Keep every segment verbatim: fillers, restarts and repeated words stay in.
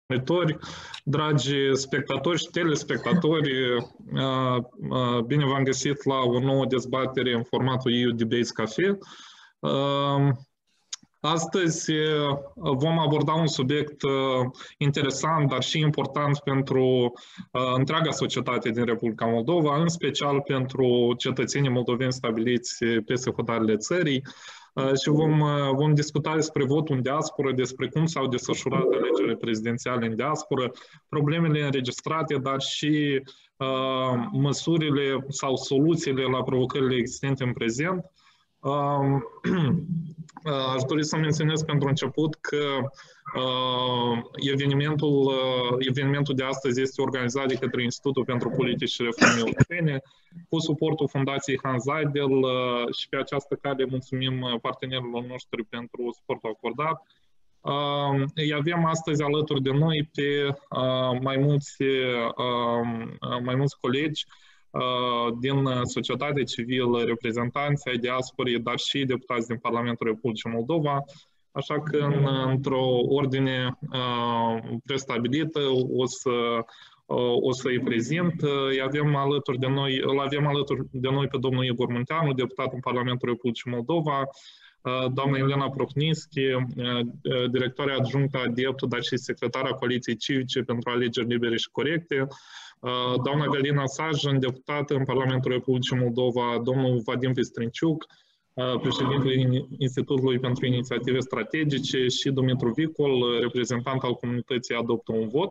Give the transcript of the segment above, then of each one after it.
monitori, dragi spectatori și telespectatori, bine v-am găsit la o nouă dezbatere în formatul E U Debates Cafe. Astăzi vom aborda un subiect interesant, dar și important pentru întreaga societate din Republica Moldova, în special pentru cetățenii moldoveni stabiliți peste hotărârile țării. Și vom, vom discuta despre votul în diasporă, despre cum s-au desfășurat alegerile prezidențiale în diasporă, problemele înregistrate, dar și uh, măsurile sau soluțiile la provocările existente în prezent. Uh, aș dori să menționez pentru început că uh, evenimentul, uh, evenimentul de astăzi este organizat de către Institutul pentru Politici și Reforme Europene, cu suportul Fundației Hans Seidel uh, și pe această cale mulțumim partenerilor noștri pentru suportul acordat. Uh, îi avem astăzi alături de noi pe uh, mai, mulți, uh, mai mulți colegi din societatea civilă, reprezentanți ai diasporei, dar și deputați din Parlamentul Republicii Moldova. Așa că, în, într-o ordine uh, prestabilită, o să, uh, o să-i prezint. Îi avem alături de noi, îl avem alături de noi pe domnul Igor Munteanu, deputat în Parlamentul Republicii Moldova, uh, doamna Elena Prohnischi, uh, directoarea adjunctă a D E P T, dar și secretara Coaliției Civice pentru Alegeri Libere și Corecte, doamna Galina Sajan, deputată în Parlamentul Republicii Moldova, domnul Vadim Pistrinciuc, președintele Institutului pentru Inițiative Strategice, și Dumitru Vicol, reprezentant al comunității Adoptă un Vot.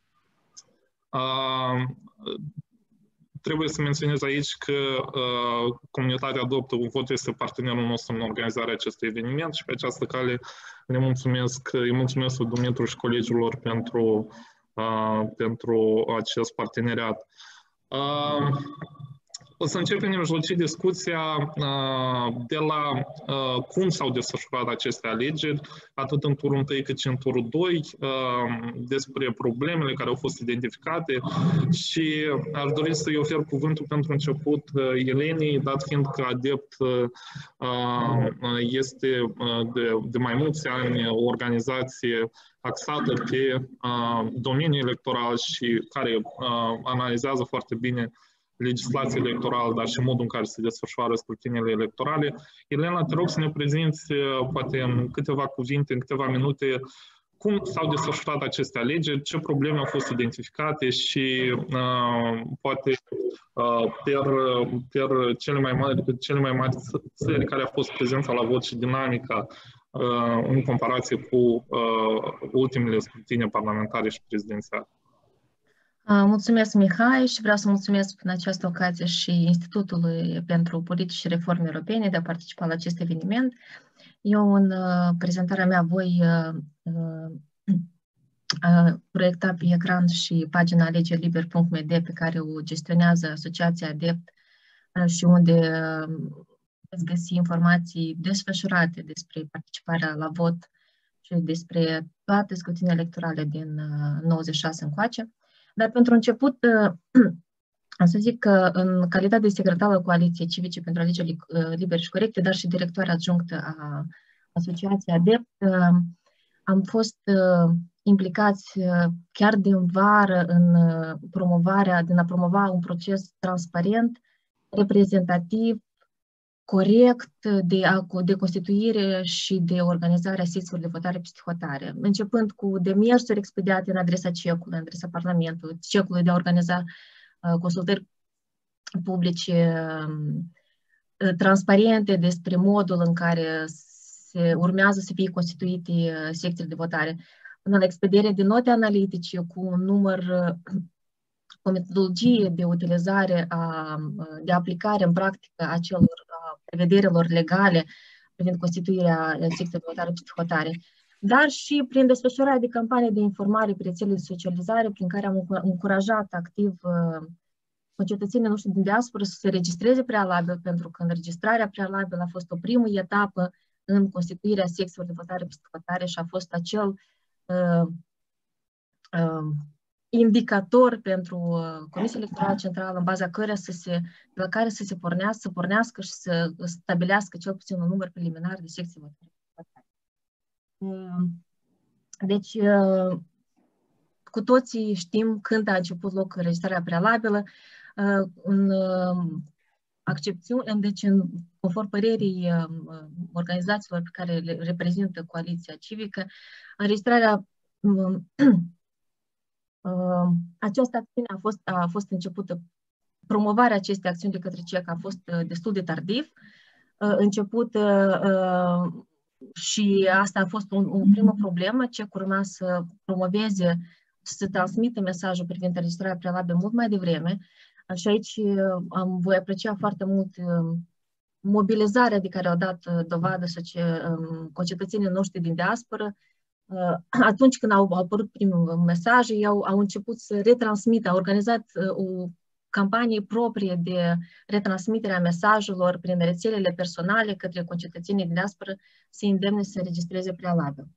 Trebuie să menționez aici că comunitatea Adoptă un Vot este partenerul nostru în organizarea acestui eveniment și pe această cale le mulțumesc, îi mulțumesc lui Dumitru și colegilor pentru Uh, pentru acest parteneriat. Uh, o să începem nemijlocit discuția uh, de la uh, cum s-au desfășurat aceste alegeri, atât în turul întâi cât și în turul doi, uh, despre problemele care au fost identificate și aș dori să-i ofer cuvântul pentru început uh, Elenei, dat fiind că Adept uh, este uh, de, de mai mulți ani o organizație axată pe uh, domeniul electoral și care uh, analizează foarte bine legislația electorală, dar și modul în care se desfășoară scrutiniile electorale. Elena, te rog să ne prezinți, uh, poate în câteva cuvinte, în câteva minute, cum s-au desfășurat aceste alegeri, ce probleme au fost identificate și uh, poate uh, per, per cele mai mari, cele mai mari țări care a fost prezența la vot și dinamica în comparație cu uh, ultimele scrutine parlamentare și prezidențiale. Mulțumesc, Mihai, și vreau să mulțumesc în această ocazie și Institutului pentru Politici și Reforme Europene de a participa la acest eveniment. Eu, în uh, prezentarea mea, voi uh, uh, proiecta pe ecran și pagina alegeri liber punct m d pe care o gestionează Asociația Adept uh, și unde uh, veți găsi informații desfășurate despre participarea la vot și despre toate scrutinile electorale din nouăzeci și șase încoace. Dar pentru început, am să zic că în calitate de secretar al Coaliției Civice pentru Alegeri Libere și Corecte, dar și directoarea adjunctă a Asociației Adept, am fost implicați chiar din vară în promovarea, din a promova un proces transparent, reprezentativ, corect de, a, de constituire și de organizare a secțiilor de votare psihotare, începând cu demersuri expediate în adresa cecului, în adresa Parlamentului, cecului de a organiza uh, consultări publice uh, transparente despre modul în care se urmează să fie constituite uh, secțiile de votare, până la expedierea de note analitice cu un număr uh, o metodologie de utilizare, a, de aplicare în practică a celor a prevederilor legale privind constituirea secției de votare psihotare, dar și prin desfășurarea de campanii de informare pe rețele de socializare, prin care am încurajat activ concetățenii noștri din diasporă să se registreze prealabil, pentru că înregistrarea prealabilă a fost o primă etapă în constituirea secțiilor de votare psihotare și a fost acel uh, uh, indicator pentru Comisia Electorală Centrală, în baza căreia să se, de la care să se pornească, să pornească și să stabilească cel puțin un număr preliminar de secții votare. Deci, cu toții știm când a început loc înregistrarea prealabilă, în accepțiune, deci în conform părerii organizațiilor pe care le reprezintă Coaliția Civică, înregistrarea această acțiune a fost, a fost începută, promovarea acestei acțiuni de către C E C a fost destul de tardiv, început și asta a fost o primă problemă, C E C urma să promoveze, să transmită mesajul privind înregistrarea prealabilă mult mai devreme. Și aici am voi aprecia foarte mult mobilizarea de care au dat dovadă concetățenii noștri din diasporă. Atunci când au apărut primul mesaj, ei au, au început să retransmită, au organizat o campanie proprie de retransmitere a mesajelor prin rețelele personale către concetățenii din diasporă să îndemne să se înregistreze prealabil.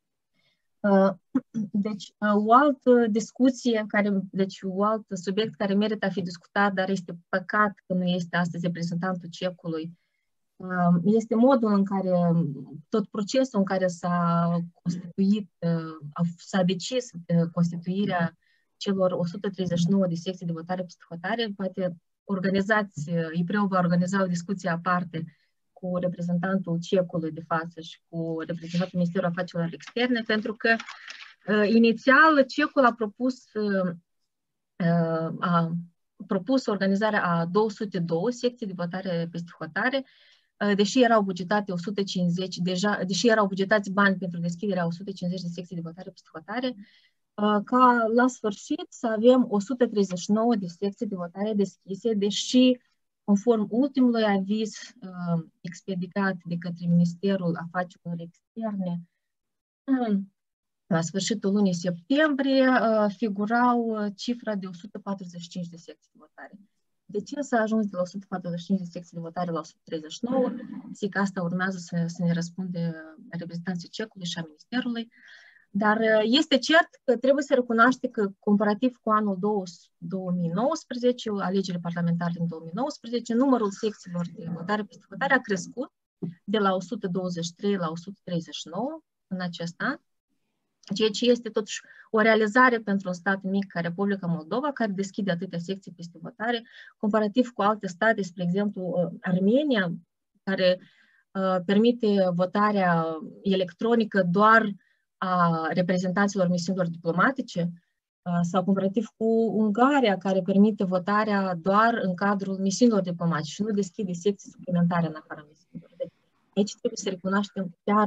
Deci, o altă discuție, care, deci un alt subiect care merită a fi discutat, dar este păcat că nu este astăzi reprezentantul C E C-ului, este modul în care tot procesul în care s-a constituit, s-a decis constituirea celor o sută treizeci și nouă de secții de votare psihotare. Poate organizați, I P R E-ul va organiza o discuție aparte cu reprezentantul C E C-ului de față și cu reprezentantul Ministerului Afacerilor Externe, pentru că uh, inițial C E C-ul a propus, uh, a propus organizarea a două sute doi secții de votare peste hotare, uh, deși erau bugetate o sută cincizeci, deja, deși erau bugetați bani pentru deschiderea o sută cincizeci de secții de votare peste hotare, uh, ca la sfârșit să avem o sută treizeci și nouă de secții de votare deschise, deși conform ultimului aviz uh, expediat de către Ministerul Afacerilor Externe, uh, la sfârșitul lunii septembrie, uh, figurau uh, cifra de o sută patruzeci și cinci de secții de votare. De ce s-a ajuns de la o sută patruzeci și cinci de secții de votare la o sută treizeci și nouă? Zic că asta urmează să, să ne răspunde reprezentanții C E C-ului și a Ministerului. Dar este cert că trebuie să recunoaște că, comparativ cu anul două mii nouăsprezece, alegerile parlamentare din două mii nouăsprezece, numărul secțiilor de votare peste hotare a crescut de la o sută douăzeci și trei la o sută treizeci și nouă în acest an, ceea ce este totuși o realizare pentru un stat mic ca Republica Moldova, care deschide atâtea secții peste votare, comparativ cu alte state, spre exemplu Armenia, care uh, permite votarea electronică doar a reprezentanților misiunilor diplomatice, sau comparativ cu Ungaria, care permite votarea doar în cadrul misiunilor diplomatice și nu deschide secții suplimentare în afara misiunilor. Deci, aici trebuie să recunoaștem chiar,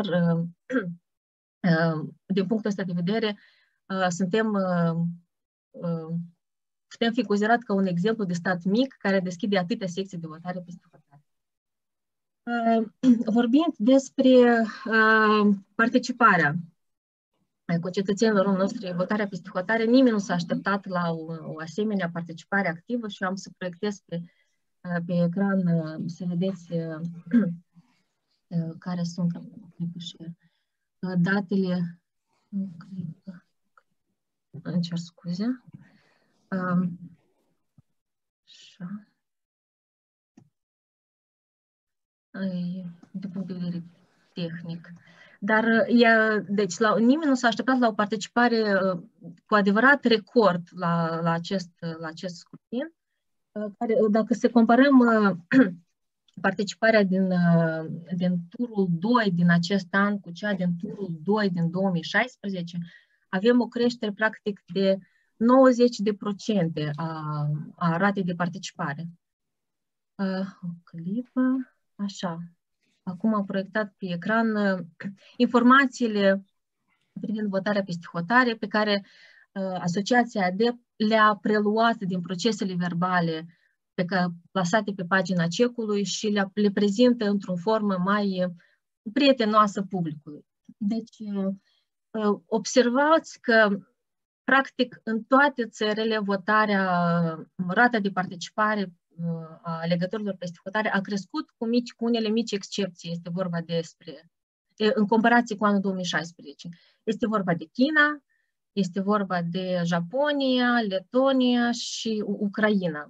din punctul ăsta de vedere, suntem, putem fi considerat ca un exemplu de stat mic care deschide atâtea secții de votare peste hotare. Vorbind despre participarea concetățenilor noștri, votarea peste hotare, nimeni nu s-a așteptat la o, o asemenea participare activă și am să proiectez pe, pe ecran, să vedeți care sunt datele. Îmi cer scuze. Așa. De punct de vedere tehnic. Dar ea, deci, la, nimeni nu s-a așteptat la o participare cu adevărat record la, la, acest, la acest scrutin. Care, dacă se comparăm participarea din, din turul doi din acest an cu cea din turul doi din două mii șaisprezece, avem o creștere practic de nouăzeci de procente a, a ratei de participare. O clipă, așa. Acum am proiectat pe ecran informațiile privind votarea peste hotare pe care uh, Asociația ADEPT le-a preluat din procesele verbale pe care, plasate pe pagina C E C-ului și le, le prezintă într-o formă mai prietenoasă publicului. Deci, uh, observați că, practic, în toate țările, votarea, rata de participare a alegătorilor peste hotare a crescut cu, mici, cu unele mici excepții. Este vorba despre, în comparație cu anul două mii șaisprezece. Este vorba de China, este vorba de Japonia, Letonia și Ucraina.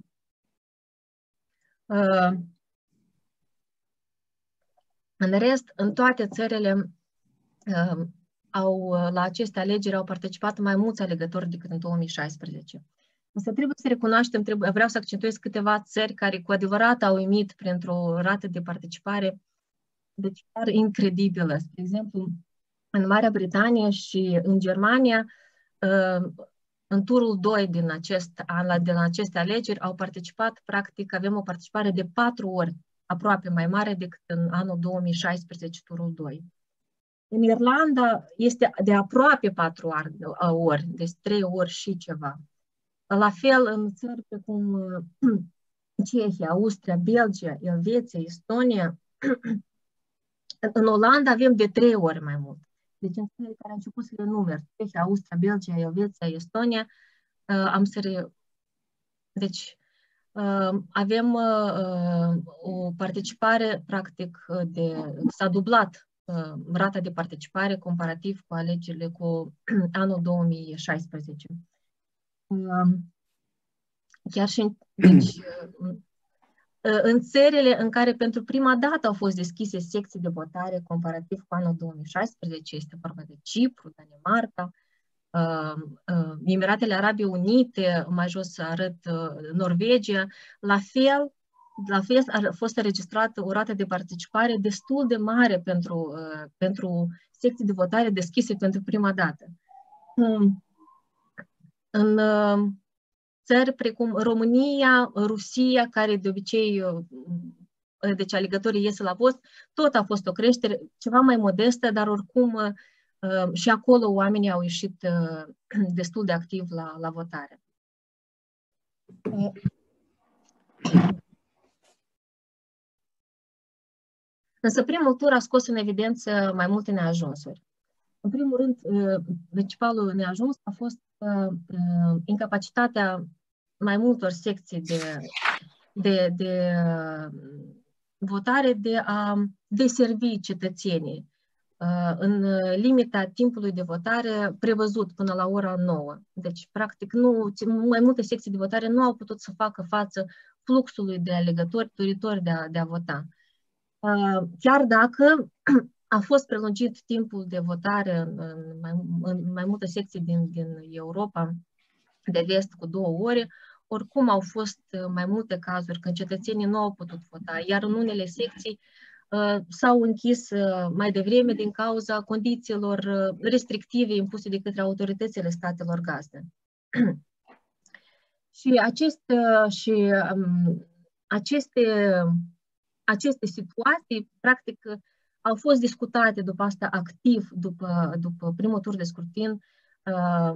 În rest, în toate țările, au, la aceste alegeri au participat mai mulți alegători decât în două mii șaisprezece. Însă trebuie să recunoaștem, trebuie, vreau să accentuez câteva țări care cu adevărat au emit printr-o rată de participare deci chiar incredibilă. Spre exemplu, în Marea Britanie și în Germania, în turul doi din acest an, din aceste alegeri, au participat, practic, avem o participare de patru ori, aproape mai mare decât în anul două mii șaisprezece, turul doi. În Irlanda este de aproape patru ori, deci trei ori și ceva. La fel, în țări precum Cehia, Austria, Belgia, Elveția, Estonia, în Olanda avem de trei ori mai mult. Deci în țările care am început să le număr, Cehia, Austria, Belgia, Elveția, Estonia, am să re... Deci avem o participare, practic, de... s-a dublat rata de participare comparativ cu alegerile cu anul două mii șaisprezece. Chiar și deci, în țările în care pentru prima dată au fost deschise secții de votare comparativ cu anul două mii șaisprezece, este vorba de Cipru, Danemarca, Emiratele Arabe Unite, mai jos arăt Norvegia, la fel, la fel a fost înregistrată o rată de participare destul de mare pentru, pentru secții de votare deschise pentru prima dată. În țări precum România, Rusia, care de obicei, deci alegătorii ies la vot, tot a fost o creștere, ceva mai modestă, dar oricum și acolo oamenii au ieșit destul de activ la, la votare. Însă primul tur a scos în evidență mai multe neajunsuri. În primul rând, principalul neajuns a fost incapacitatea mai multor secții de, de, de votare de a deservi cetățenii în limita timpului de votare prevăzut până la ora nouă. Deci, practic, nu, mai multe secții de votare nu au putut să facă față fluxului de alegători doritori de a, de a vota. Chiar dacă a fost prelungit timpul de votare în, în, mai, în mai multe secții din, din Europa de vest cu două ore, oricum au fost mai multe cazuri când cetățenii nu au putut vota, iar în unele secții uh, s-au închis uh, mai devreme din cauza condițiilor uh, restrictive impuse de către autoritățile statelor gazdă. Și, acest, uh, și um, aceste, aceste situații, practic, au fost discutate după asta activ, după, după primul tur de scrutin, uh,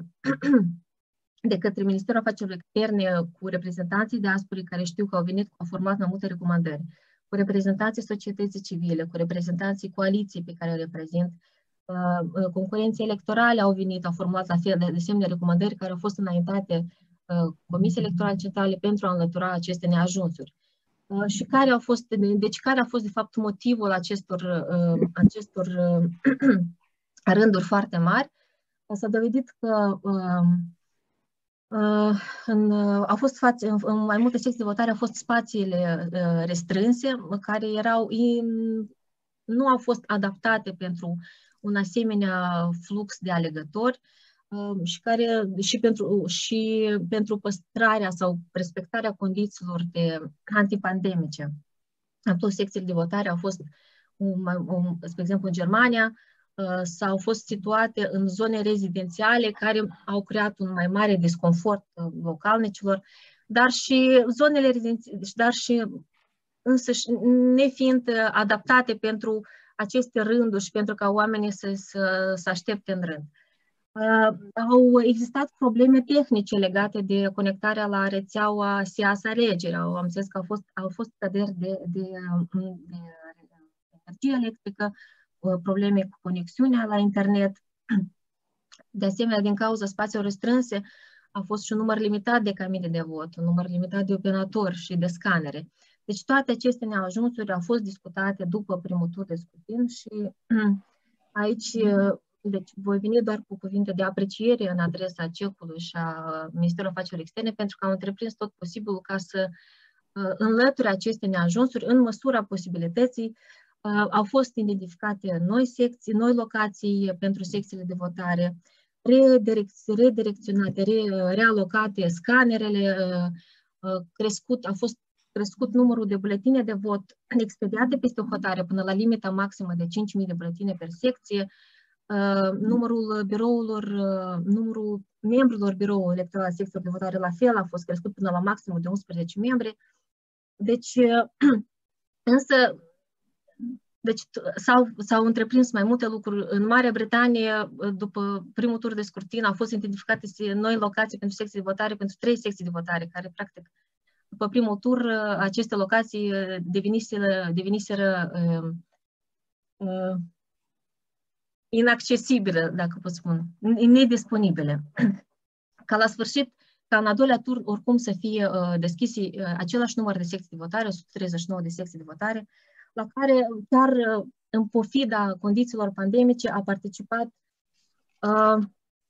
de către Ministerul Afacerilor Externe cu reprezentanții diasporii care știu că au venit, au format mai multe recomandări, cu reprezentanții societății civile, cu reprezentanții coaliției pe care o reprezint, uh, concurenții electorale au venit, au format la fel de asemenea recomandări care au fost înaintate uh, Comisiei Electorale Centrale pentru a înlătura aceste neajunsuri. Uh, și care au fost, deci care a fost de fapt motivul acestor, uh, acestor uh, rânduri foarte mari? S-a dovedit că uh, uh, în, uh, au fost fațe, în, în mai multe secții de votare au fost spațiile uh, restrânse, care erau in, nu au fost adaptate pentru un asemenea flux de alegători. Și, care, și, pentru, și pentru păstrarea sau respectarea condițiilor de antipandemice. Toate secțiile de votare au fost, un, un, spre exemplu, în Germania, s-au fost situate în zone rezidențiale care au creat un mai mare disconfort localnicilor, dar și zonele rezidențiale, dar și însăși nefiind adaptate pentru aceste rânduri și pentru ca oamenii să, să, să aștepte în rând. Uh, au existat probleme tehnice legate de conectarea la rețeaua S I A S alegeri. Am zis că au fost, au fost scăderi de, de, de, de energie electrică, uh, probleme cu conexiunea la internet. De asemenea, din cauza spațiilor restrânse, a fost și un număr limitat de cabine de vot, un număr limitat de operatori și de scanere. Deci toate aceste neajunsuri au fost discutate după primul tur de scrutin și aici deci voi veni doar cu cuvinte de apreciere în adresa C E C-ului și a Ministerului Afacerilor Externe pentru că au întreprins tot posibilul ca să înlăture aceste neajunsuri în măsura posibilității, Au fost identificate noi secții, noi locații pentru secțiile de votare, redirecționate, re, realocate scanerele, crescut, a fost crescut numărul de buletine de vot expediate peste hotare până la limita maximă de cinci mii de buletine per secție, numărul birourilor, numărul membrilor biroului electoral secțiilor de votare la fel a fost crescut până la maximul de unsprezece membri. Deci, însă, deci s-au, s-au întreprins mai multe lucruri. În Marea Britanie, după primul tur de scrutin, au fost identificate noi locații pentru secții de votare, pentru trei secții de votare, care, practic, după primul tur, aceste locații deveniseră, deveniseră uh, uh, inaccesibile, dacă pot spune, nedisponibile. Ca la sfârșit, ca în al doilea tur, oricum să fie uh, deschise uh, același număr de secții de votare, o sută treizeci și nouă de secții de votare, la care chiar uh, în pofida condițiilor pandemice a participat uh,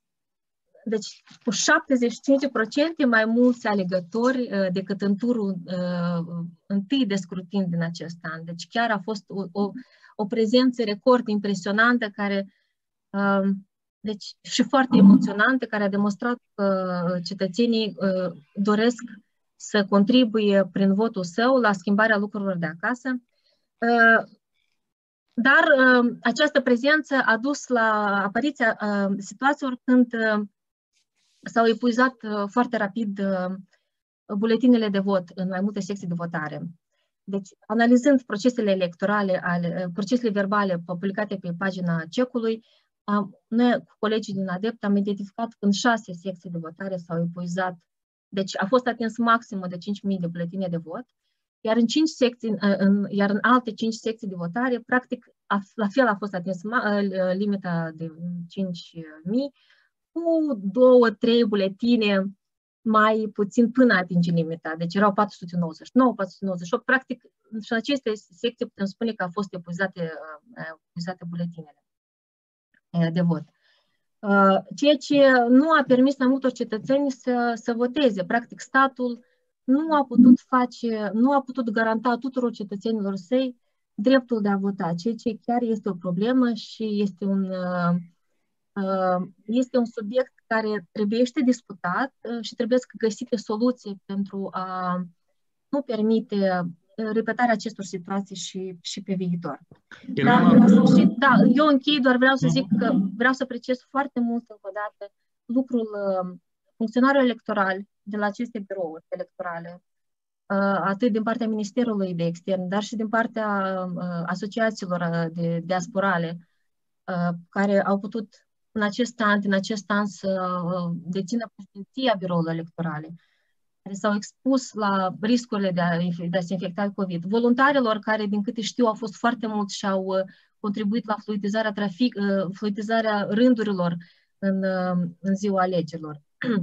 deci cu șaptezeci și cinci la sută mai mulți alegători uh, decât în turul uh, întâi de scrutin din acest an. Deci chiar a fost o, o, o prezență record impresionantă care, uh, deci, și foarte emoționantă, care a demonstrat că cetățenii uh, doresc să contribuie prin votul său la schimbarea lucrurilor de acasă. Uh, dar uh, această prezență a dus la apariția uh, situațiilor când uh, s-au epuizat uh, foarte rapid uh, buletinele de vot în mai multe secții de votare. Deci, analizând procesele electorale, ale, uh, procesele verbale publicate pe pagina C E C-ului, uh, noi cu colegii din ADEPT am identificat că în șase secții de votare s-au epuizat, deci a fost atins maximul de cinci mii de buletine de vot, iar în, cinci secții, uh, în, iar în alte cinci secții de votare, practic, a, la fel a fost atins uh, limita de cinci mii, cu două, trei buletine mai puțin până atinge limita. Deci erau patru sute nouăzeci și nouă, patru sute nouăzeci și opt. Practic, și în aceste secții putem spune că au fost epuizate, epuizate buletinele de vot. Ceea ce nu a permis mai multor cetățeni să, să voteze. Practic, statul nu a putut face, nu a putut garanta tuturor cetățenilor săi dreptul de a vota, ceea ce chiar este o problemă și este un... Este un subiect care trebuie discutat și trebuie găsite soluții pentru a nu permite repetarea acestor situații și, și pe viitor. Dar, la sfârșit, da, eu închei, doar vreau să zic că vreau să apreciez foarte mult încă o dată lucrul funcționarilor electorali de la aceste birouri electorale, atât din partea Ministerului de Extern, dar și din partea asociațiilor de diasporale, care au putut în acest an, din acest an să dețină președinția birourilor electorale, care s-au expus la riscurile de a, de a se infecta COVID. Voluntarilor care, din câte știu, au fost foarte mulți și au contribuit la fluidizarea, trafic, fluidizarea rândurilor în, în ziua alegerilor.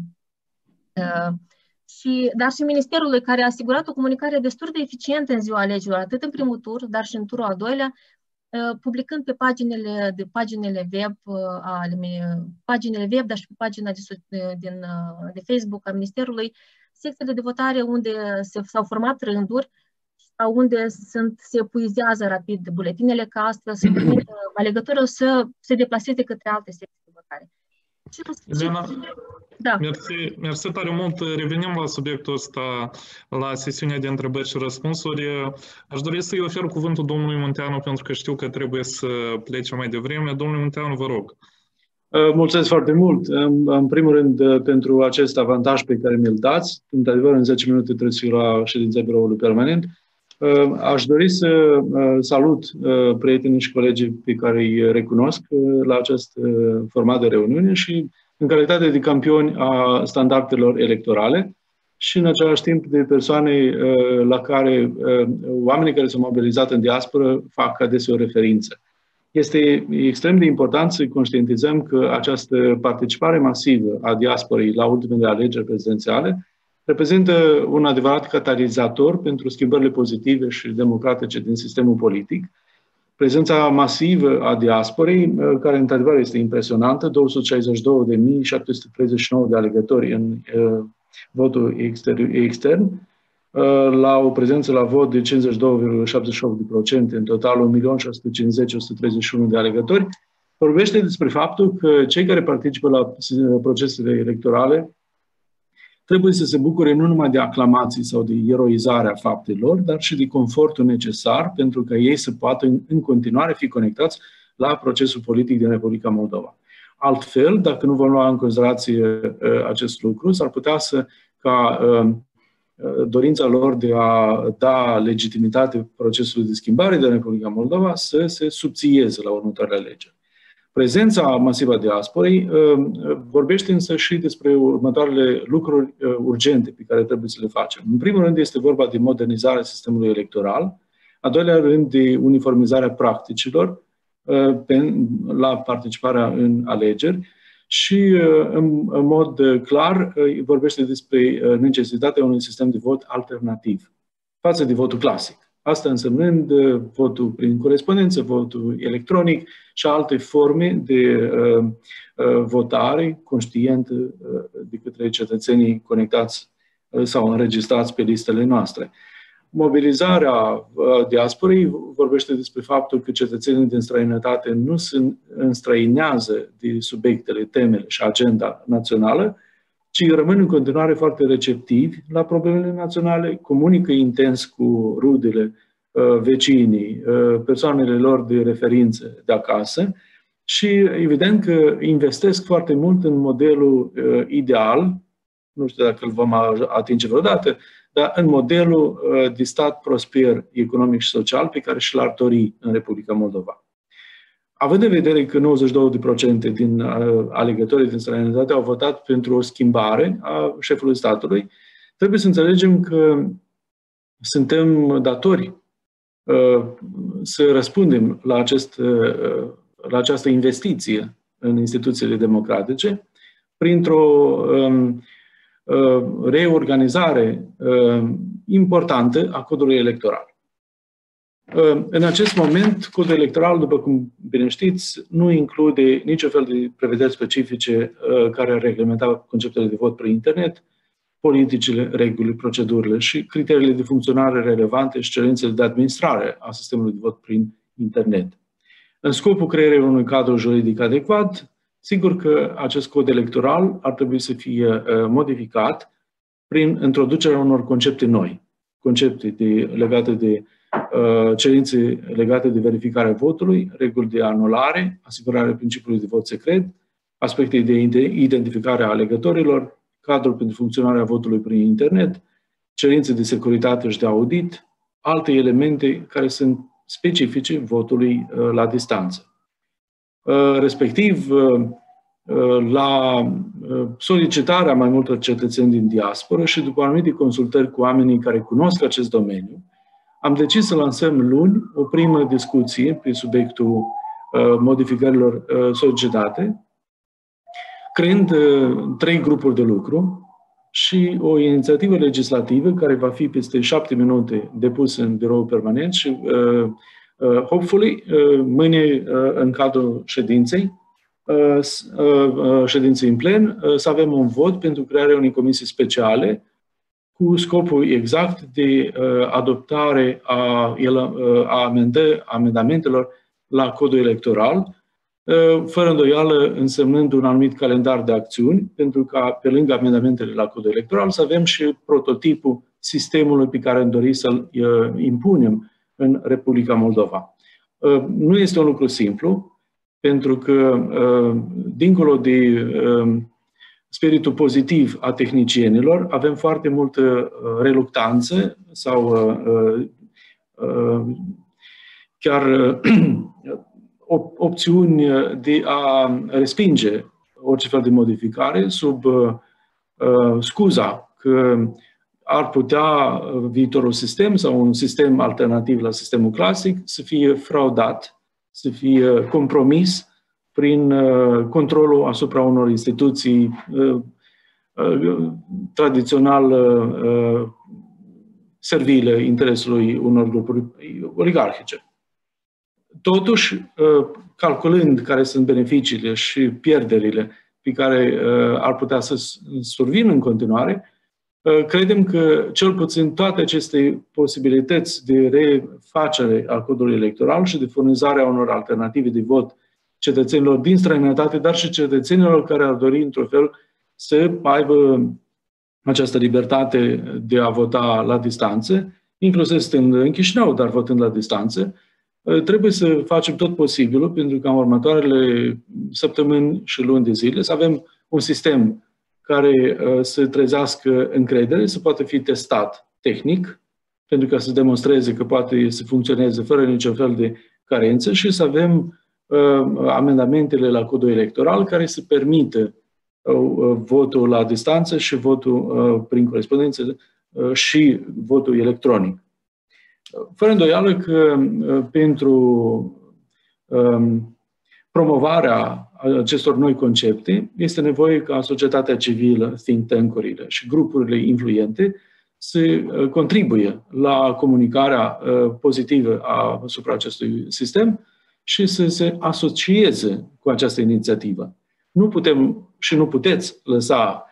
și, dar și Ministerului, care a asigurat o comunicare destul de eficientă în ziua alegerilor, atât în primul tur, dar și în turul al doilea, publicând pe paginile, de paginile web, ale, paginile web, dar și pe pagina de, din, de Facebook a Ministerului, secțiile de votare unde s-au format rânduri sau unde sunt, se epuizează rapid buletinele, ca astfel să permită alegătorul să se deplaseze către alte secții de votare. Elena, da. mersi, mersi tare mult. Revenim la subiectul ăsta, la sesiunea de întrebări și răspunsuri. Aș dori să-i ofer cuvântul domnului Munteanu, pentru că știu că trebuie să plece mai devreme. Domnule Munteanu, vă rog. Mulțumesc foarte mult. În primul rând, pentru acest avantaj pe care mi-l dați. Într-adevăr, în zece minute trebuie să fiu la ședința biroului permanent. Aș dori să salut prietenii și colegii pe care îi recunosc la acest format de reuniune și în calitate de campioni a standardelor electorale și în același timp de persoane la care oamenii care s-au mobilizat în diasporă fac adesea o referință. Este extrem de important să conștientizăm că această participare masivă a diasporei la ultimele alegeri prezidențiale reprezintă un adevărat catalizator pentru schimbările pozitive și democratice din sistemul politic. Prezența masivă a diasporei, care într-adevăr este impresionantă, două sute șaizeci și două de mii șapte sute treizeci și nouă de alegători în uh, votul extern, la o prezență la vot de cincizeci și doi virgulă șaptezeci și opt la sută, în total un milion șase sute cincizeci mii o sută treizeci și unu de alegători, vorbește despre faptul că cei care participă la procesele electorale trebuie să se bucure nu numai de aclamații sau de eroizarea faptelor, dar și de confortul necesar pentru ca ei să poată în continuare fi conectați la procesul politic din Republica Moldova. Altfel, dacă nu vom lua în considerație acest lucru, s-ar putea să ca dorința lor de a da legitimitate procesului de schimbare din Republica Moldova să se subțieze la următoarele alegeri. Prezența masivă a diasporei vorbește însă și despre următoarele lucruri urgente pe care trebuie să le facem. În primul rând este vorba de modernizarea sistemului electoral, a doilea rând de uniformizarea practicilor la participarea în alegeri și, în mod clar, vorbește despre necesitatea unui sistem de vot alternativ față de votul clasic. Asta însemnând votul prin corespondență, votul electronic și alte forme de uh, uh, votare conștientă uh, de către cetățenii conectați uh, sau înregistrați pe listele noastre. Mobilizarea uh, diasporei vorbește despre faptul că cetățenii din străinătate nu se înstrăinează de subiectele, temele și agenda națională, ci rămân în continuare foarte receptivi la problemele naționale, comunică intens cu rudele, vecinii, persoanele lor de referință de acasă și evident că investesc foarte mult în modelul ideal, nu știu dacă îl vom atinge vreodată, dar în modelul de stat prosper, economic și social pe care și l-ar dori în Republica Moldova. Având în vedere că nouăzeci și doi la sută din alegătorii din străinătate au votat pentru o schimbare a șefului statului, trebuie să înțelegem că suntem datori să răspundem la, acest, la această investiție în instituțiile democratice printr-o reorganizare importantă a codului electoral. În acest moment, codul electoral, după cum bine știți, nu include niciun fel de prevederi specifice care ar reglementa conceptele de vot prin internet, politicile, regulile, procedurile și criteriile de funcționare relevante și cerințele de administrare a sistemului de vot prin internet. În scopul creării unui cadru juridic adecvat, sigur că acest cod electoral ar trebui să fie modificat prin introducerea unor concepte noi, concepte de, legate de cerințe legate de verificarea votului, reguli de anulare, asigurarea principiului de vot secret, aspecte de identificare a alegătorilor, cadrul pentru funcționarea votului prin internet, cerințe de securitate și de audit, alte elemente care sunt specifice votului la distanță. Respectiv, la solicitarea mai multor cetățeni din diasporă și după anumite consultări cu oamenii care cunosc acest domeniu, am decis să lansăm luni o primă discuție pe subiectul modificărilor solicitate, creând trei grupuri de lucru și o inițiativă legislativă care va fi peste șapte minute depusă în birou permanent și, uh, uh, hopefully, uh, mâine uh, în cadrul ședinței, uh, uh, ședinței în plen, uh, să avem un vot pentru crearea unei comisii speciale cu scopul exact de uh, adoptare a, el, uh, a amendă, amendamentelor la codul electoral, fără îndoială însemnând un anumit calendar de acțiuni, pentru ca, pe lângă amendamentele la codul electoral, să avem și prototipul sistemului pe care am dorit să-l impunem în Republica Moldova. Nu este un lucru simplu, pentru că, dincolo de spiritul pozitiv a tehnicienilor, avem foarte multă reluctanță sau chiar opțiuni de a respinge orice fel de modificare sub uh, scuza că ar putea viitorul sistem sau un sistem alternativ la sistemul clasic să fie fraudat, să fie compromis prin uh, controlul asupra unor instituții uh, uh, tradițional uh, servile interesului unor grupuri oligarhice. Totuși, calculând care sunt beneficiile și pierderile pe care ar putea să survină în continuare, Credem că cel puțin toate aceste posibilități de refacere a codului electoral și de furnizarea unor alternative de vot cetățenilor din străinătate, dar și cetățenilor care ar dori, într-un fel, să aibă această libertate de a vota la distanță, inclusiv stând în Chișinău, dar votând la distanță, trebuie să facem tot posibilul pentru ca în următoarele săptămâni și luni de zile să avem un sistem care să trezească încredere, să poată fi testat tehnic, pentru ca să demonstreze că poate să funcționeze fără niciun fel de carență și să avem uh, amendamentele la codul electoral care să permită uh, votul la distanță și votul uh, prin corespondență uh, și votul electronic. Fără îndoială că uh, pentru uh, promovarea acestor noi concepte, este nevoie ca societatea civilă, think tank-urile și grupurile influente să contribuie la comunicarea pozitivă asupra acestui sistem și să se asocieze cu această inițiativă. Nu putem și nu puteți lăsa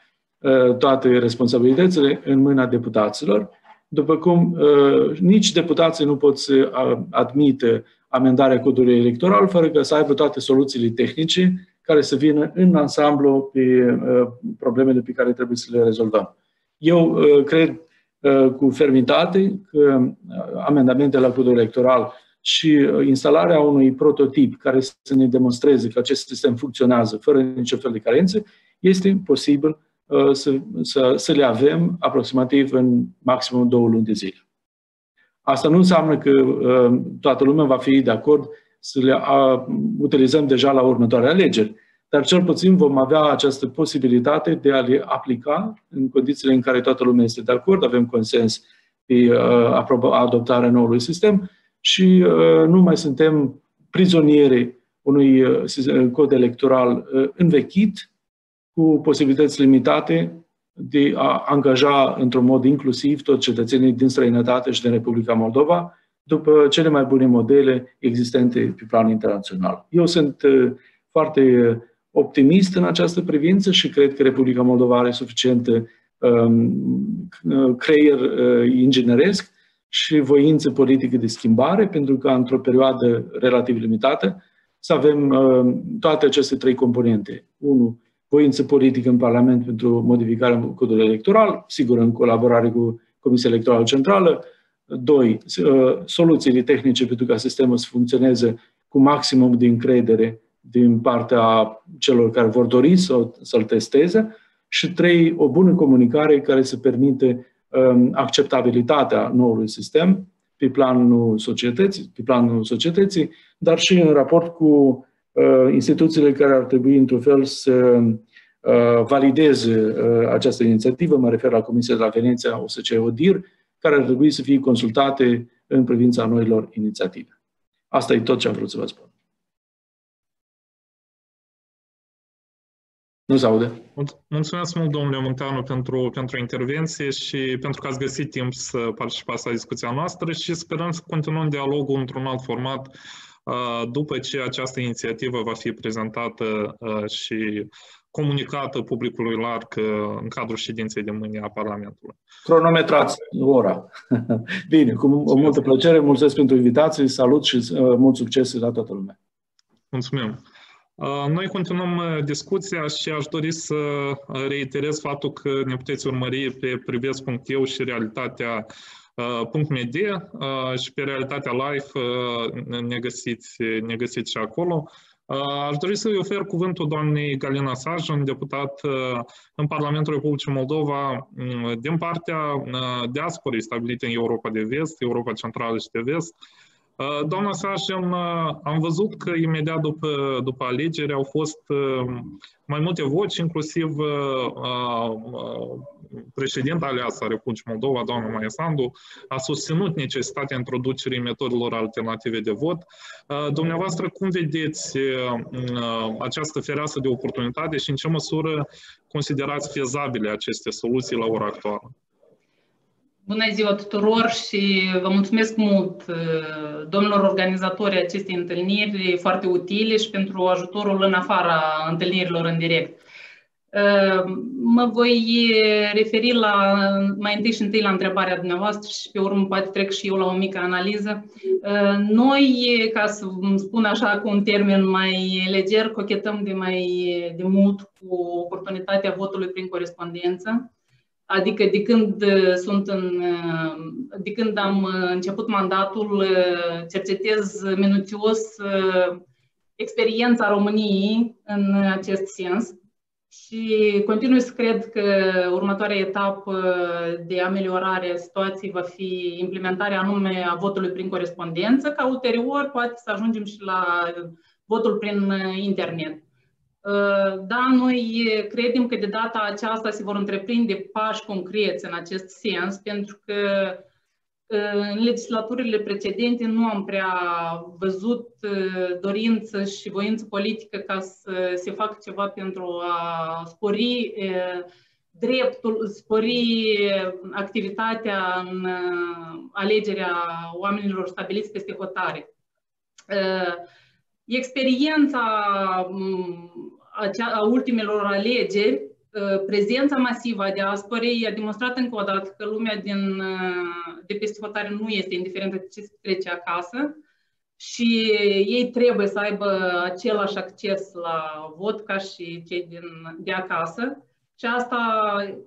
toate responsabilitățile în mâna deputaților, după cum nici deputații nu pot să admită amendarea codului electoral fără ca să aibă toate soluțiile tehnice care să vină în ansamblu pe problemele pe care trebuie să le rezolvăm. Eu cred cu fermitate că amendamentele la codul electoral și instalarea unui prototip care să ne demonstreze că acest sistem funcționează fără niciun fel de carențe, este posibil să, să, să le avem aproximativ în maximum două luni de zile. Asta nu înseamnă că uh, toată lumea va fi de acord să le uh, utilizăm deja la următoarele alegeri, dar cel puțin vom avea această posibilitate de a le aplica în condițiile în care toată lumea este de acord, avem consens pe uh, adoptarea noului sistem și uh, nu mai suntem prizonieri unui uh, cod electoral uh, învechit cu posibilități limitate de a angaja într-un mod inclusiv toți cetățenii din străinătate și din Republica Moldova după cele mai bune modele existente pe plan internațional. Eu sunt foarte optimist în această privință și cred că Republica Moldova are suficient um, creier uh, ingineresc și voință politică de schimbare pentru ca într-o perioadă relativ limitată să avem uh, toate aceste trei componente. Unu, voință politică în Parlament pentru modificarea codului electoral, sigur în colaborare cu Comisia Electorală Centrală. Doi, soluțiile tehnice pentru ca sistemul să funcționeze cu maximum de încredere din partea celor care vor dori să, să-l testeze. Și trei, o bună comunicare care să permite um, acceptabilitatea noului sistem pe planul societății, pe planul societății, dar și în raport cu instituțiile care ar trebui, într-un fel, să valideze această inițiativă, mă refer la Comisia de la Veneția, O S C E ODIHR, care ar trebui să fie consultate în privința noilor inițiative. Asta e tot ce am vrut să vă spun. Nu se aude. Mulțumesc mult, domnule Munteanu, pentru, pentru intervenție și pentru că ați găsit timp să participați la discuția noastră și sperăm să continuăm dialogul într-un alt format după ce această inițiativă va fi prezentată și comunicată publicului larg în cadrul ședinței de mâine a Parlamentului. Cronometrați ora. Bine, cu multă plăcere, mulțumesc pentru invitație, salut și mult succes la toată lumea. Mulțumim. Noi continuăm discuția și aș dori să reiterez faptul că ne puteți urmări pe privesc punct e u și realitatea punct m d și pe realitatea live ne găsiți, ne găsiți și acolo. Aș dori să-i ofer cuvântul doamnei Galina Sarjan, deputat în Parlamentul Republicii Moldova din partea diasporei stabilite în Europa de Vest, Europa Centrală și de Vest. Doamna Sarjan, am văzut că imediat după, după alegeri au fost mai multe voci, inclusiv președinta aleasă a Republicii Moldova, doamna Maia Sandu, a susținut necesitatea introducerii metodelor alternative de vot. Dumneavoastră, cum vedeți această fereastră de oportunitate și în ce măsură considerați fezabile aceste soluții la ora actuală? Bună ziua tuturor și vă mulțumesc mult domnilor organizatori acestei întâlniri foarte utile și pentru ajutorul în afara întâlnirilor în direct. Mă voi referi la, mai întâi și întâi la întrebarea dumneavoastră și pe urmă poate trec și eu la o mică analiză. Noi, ca să spun așa cu un termen mai leger, cochetăm de mai de mult cu oportunitatea votului prin corespondență. Adică de când, sunt în, de când am început mandatul, cercetez minuțios experiența României în acest sens. Și continui să cred că următoarea etapă de ameliorare a situației va fi implementarea anume a votului prin corespondență, ca ulterior poate să ajungem și la votul prin internet. Da, noi credem că de data aceasta se vor întreprinde pași concreți în acest sens, pentru că în legislaturile precedente nu am prea văzut dorință și voință politică ca să se facă ceva pentru a spori dreptul, spori activitatea în alegerea oamenilor stabiliți peste hotare. Experiența a ultimelor alegeri, prezența masivă a diasporei a demonstrat încă o dată că lumea din, de peste hotare nu este indiferentă de ce se trece acasă și ei trebuie să aibă același acces la vot ca și cei din, de acasă și asta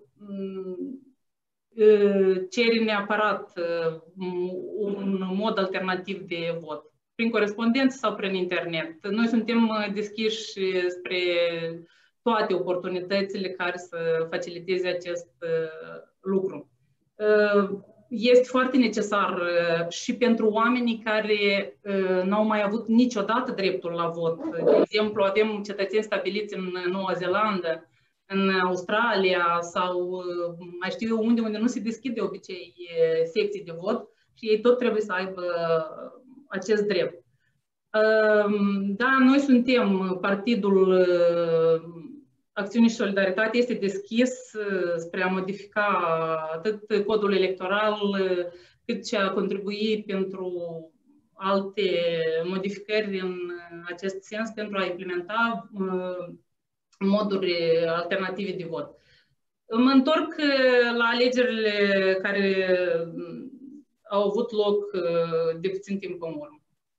cere neapărat un mod alternativ de vot, prin corespondență sau prin internet. Noi suntem deschiși spre toate oportunitățile care să faciliteze acest lucru. Este foarte necesar și pentru oamenii care n-au mai avut niciodată dreptul la vot. De exemplu, avem cetățeni stabiliți în Noua Zeelandă, în Australia sau mai știu eu unde, unde nu se deschid de obicei secții de vot și ei tot trebuie să aibă acest drept. Da, noi suntem partidul Acțiune și Solidaritate, este deschis spre a modifica atât codul electoral cât și a contribui pentru alte modificări în acest sens pentru a implementa moduri alternative de vot. Mă întorc la alegerile care au avut loc de puțin timp în urmă.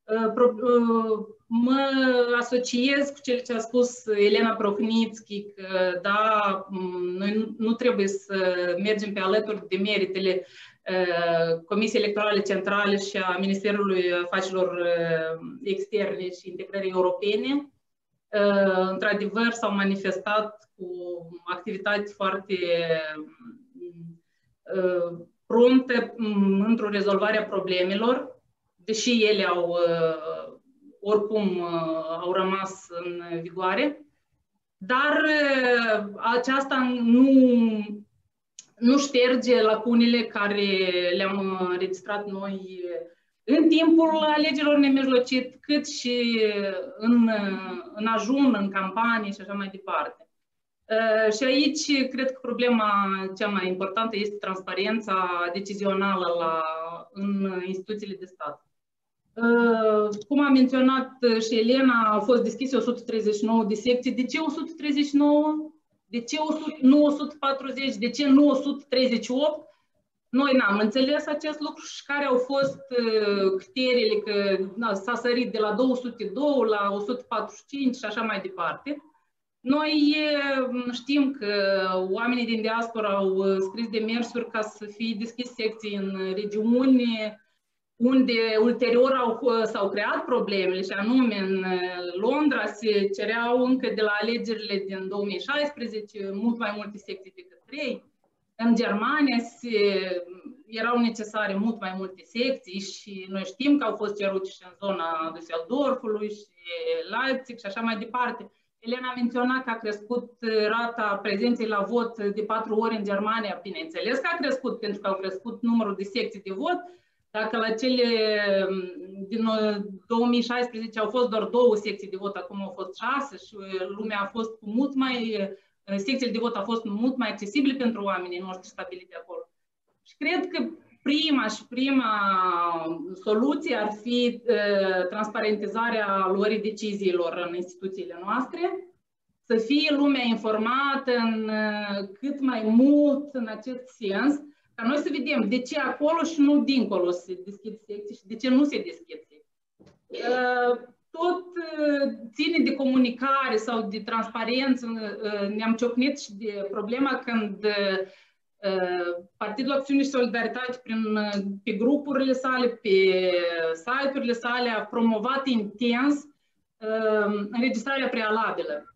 Mă asociez cu cel ce a spus Elena Prohnitski, că da, noi nu, nu trebuie să mergem pe alături de meritele Comisiei Electorale Centrale și a Ministerului Afacerilor Externe și Integrării Europene. Într-adevăr, s-au manifestat cu activitate foarte promptă într-o rezolvare a problemelor, deși ele au, oricum au rămas în vigoare, dar aceasta nu, nu șterge lacunele care le-am înregistrat noi în timpul alegerilor nemijlocit, cât și în, în ajun, în campanii și așa mai departe. Și aici cred că problema cea mai importantă este transparența decizională la, în instituțiile de stat. Cum a menționat și Elena, au fost deschise o sută treizeci și nouă de secții. De ce o sută treizeci și nouă? De ce nu o sută patruzeci? De ce nu o sută treizeci și opt? Noi n-am înțeles acest lucru și care au fost criteriile, că s-a sărit de la două sute doi la o sută patruzeci și cinci și așa mai departe. Noi știm că oamenii din diaspora au scris demersuri ca să fie deschis secții în regiuni unde ulterior au, s-au creat problemele, și anume în Londra se cereau încă de la alegerile din două mii șaisprezece mult mai multe secții decât trei. În Germania se, erau necesare mult mai multe secții și noi știm că au fost cerute și în zona Düsseldorfului și Leipzig și așa mai departe. Elena a menționat că a crescut rata prezenței la vot de patru ori în Germania. Bineînțeles că a crescut, pentru că au crescut numărul de secții de vot. Dacă la cele din două mii șaisprezece au fost doar două secții de vot, acum au fost șase și lumea a fost cu mult mai, secțiile de vot au fost mult mai accesibile pentru oamenii noștri stabiliți acolo. Și cred că prima și prima soluție ar fi uh, transparentizarea luării deciziilor în instituțiile noastre, să fie lumea informată în cât mai mult în acest sens, ca noi să vedem de ce acolo și nu dincolo se deschid secții și de ce nu se deschid secții. Tot ține de comunicare sau de transparență. Ne-am ciocnit și de problema când Partidul Acțiune și Solidaritate prin, pe grupurile sale, pe site-urile sale a promovat intens înregistrarea prealabilă.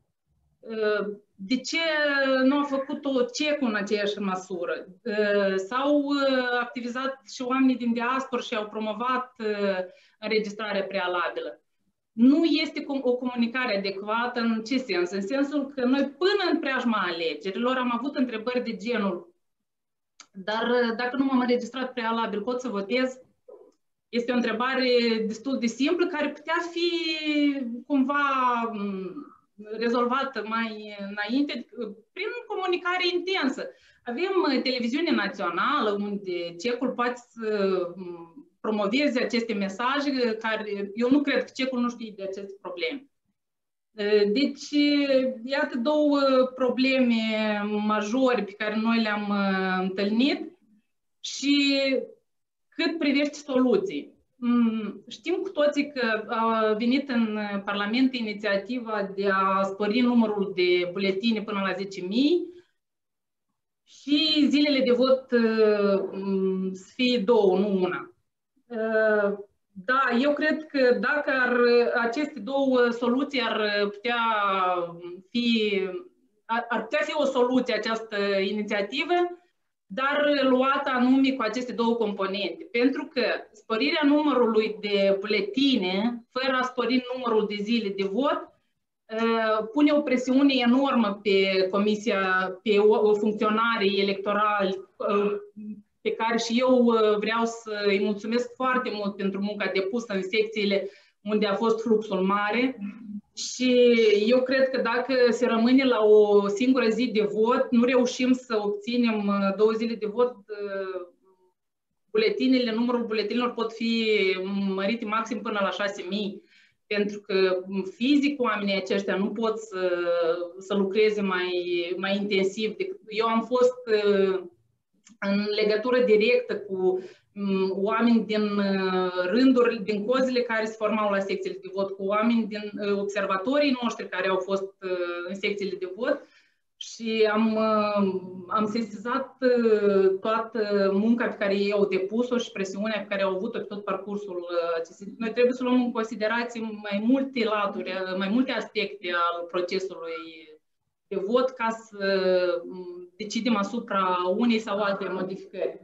De ce nu a făcut-o cecul în aceeași măsură? S-au activizat și oamenii din diaspora și au promovat înregistrarea prealabilă. Nu este o comunicare adecvată în ce sens? În sensul că noi până în preajma alegerilor am avut întrebări de genul: dar dacă nu m-am înregistrat prealabil, pot să votez? Este o întrebare destul de simplă care putea fi cumva rezolvată mai înainte prin comunicare intensă. Avem televiziune națională unde cecul poate să promoveze aceste mesaje care eu nu cred că cecul nu știe de aceste probleme. Deci, iată două probleme majore pe care noi le-am întâlnit și cât privește soluții. Știm cu toții că a venit în Parlament inițiativa de a spări numărul de buletine până la zece mii și zilele de vot să fie două, nu una. Da, eu cred că dacă ar, aceste două soluții ar putea fi, ar, ar putea fi o soluție această inițiativă, dar luată anume cu aceste două componente. Pentru că spărirea numărului de buletine, fără a spări numărul de zile de vot, pune o presiune enormă pe comisia, pe funcționarii electorali, pe care și eu vreau să îi mulțumesc foarte mult pentru munca depusă în secțiile unde a fost fluxul mare. Și eu cred că dacă se rămâne la o singură zi de vot, nu reușim să obținem două zile de vot, buletinele, numărul buletinilor pot fi mărite maxim până la șase mii. Pentru că fizic oamenii aceștia nu pot să, să lucreze mai, mai intensiv. Eu am fost în legătură directă cu oameni din rânduri, din cozile care se formau la secțiile de vot, cu oameni din observatorii noștri care au fost în secțiile de vot și am, am sesizat toată munca pe care ei au depus-o și presiunea pe care au avut-o pe tot parcursul acestui. Noi trebuie să luăm în considerație mai multe laturi, mai multe aspecte al procesului de vot ca să decidem asupra unei sau alte modificări.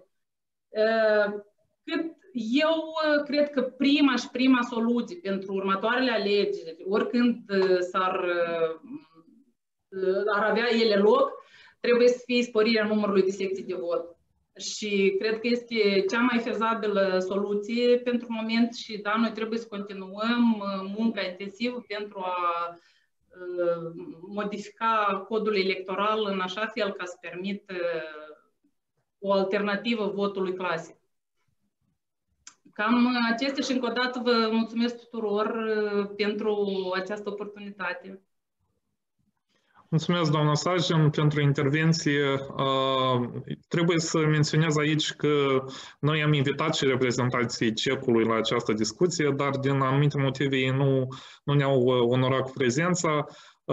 Cât eu cred că prima și prima soluție pentru următoarele alegeri, oricând s-ar ar avea ele loc, trebuie să fie sporirea numărului de secții de vot. Și cred că este cea mai fezabilă soluție pentru moment și da, noi trebuie să continuăm munca intensivă pentru a modifica codul electoral în așa fel ca să permită o alternativă votului clasic. Cam acestea și încă o dată vă mulțumesc tuturor pentru această oportunitate. Mulțumesc, doamna Sajin, pentru intervenție. Trebuie să menționez aici că noi am invitat și reprezentanții cecului la această discuție, dar din anumite motive ei nu, nu ne-au onorat cu prezența.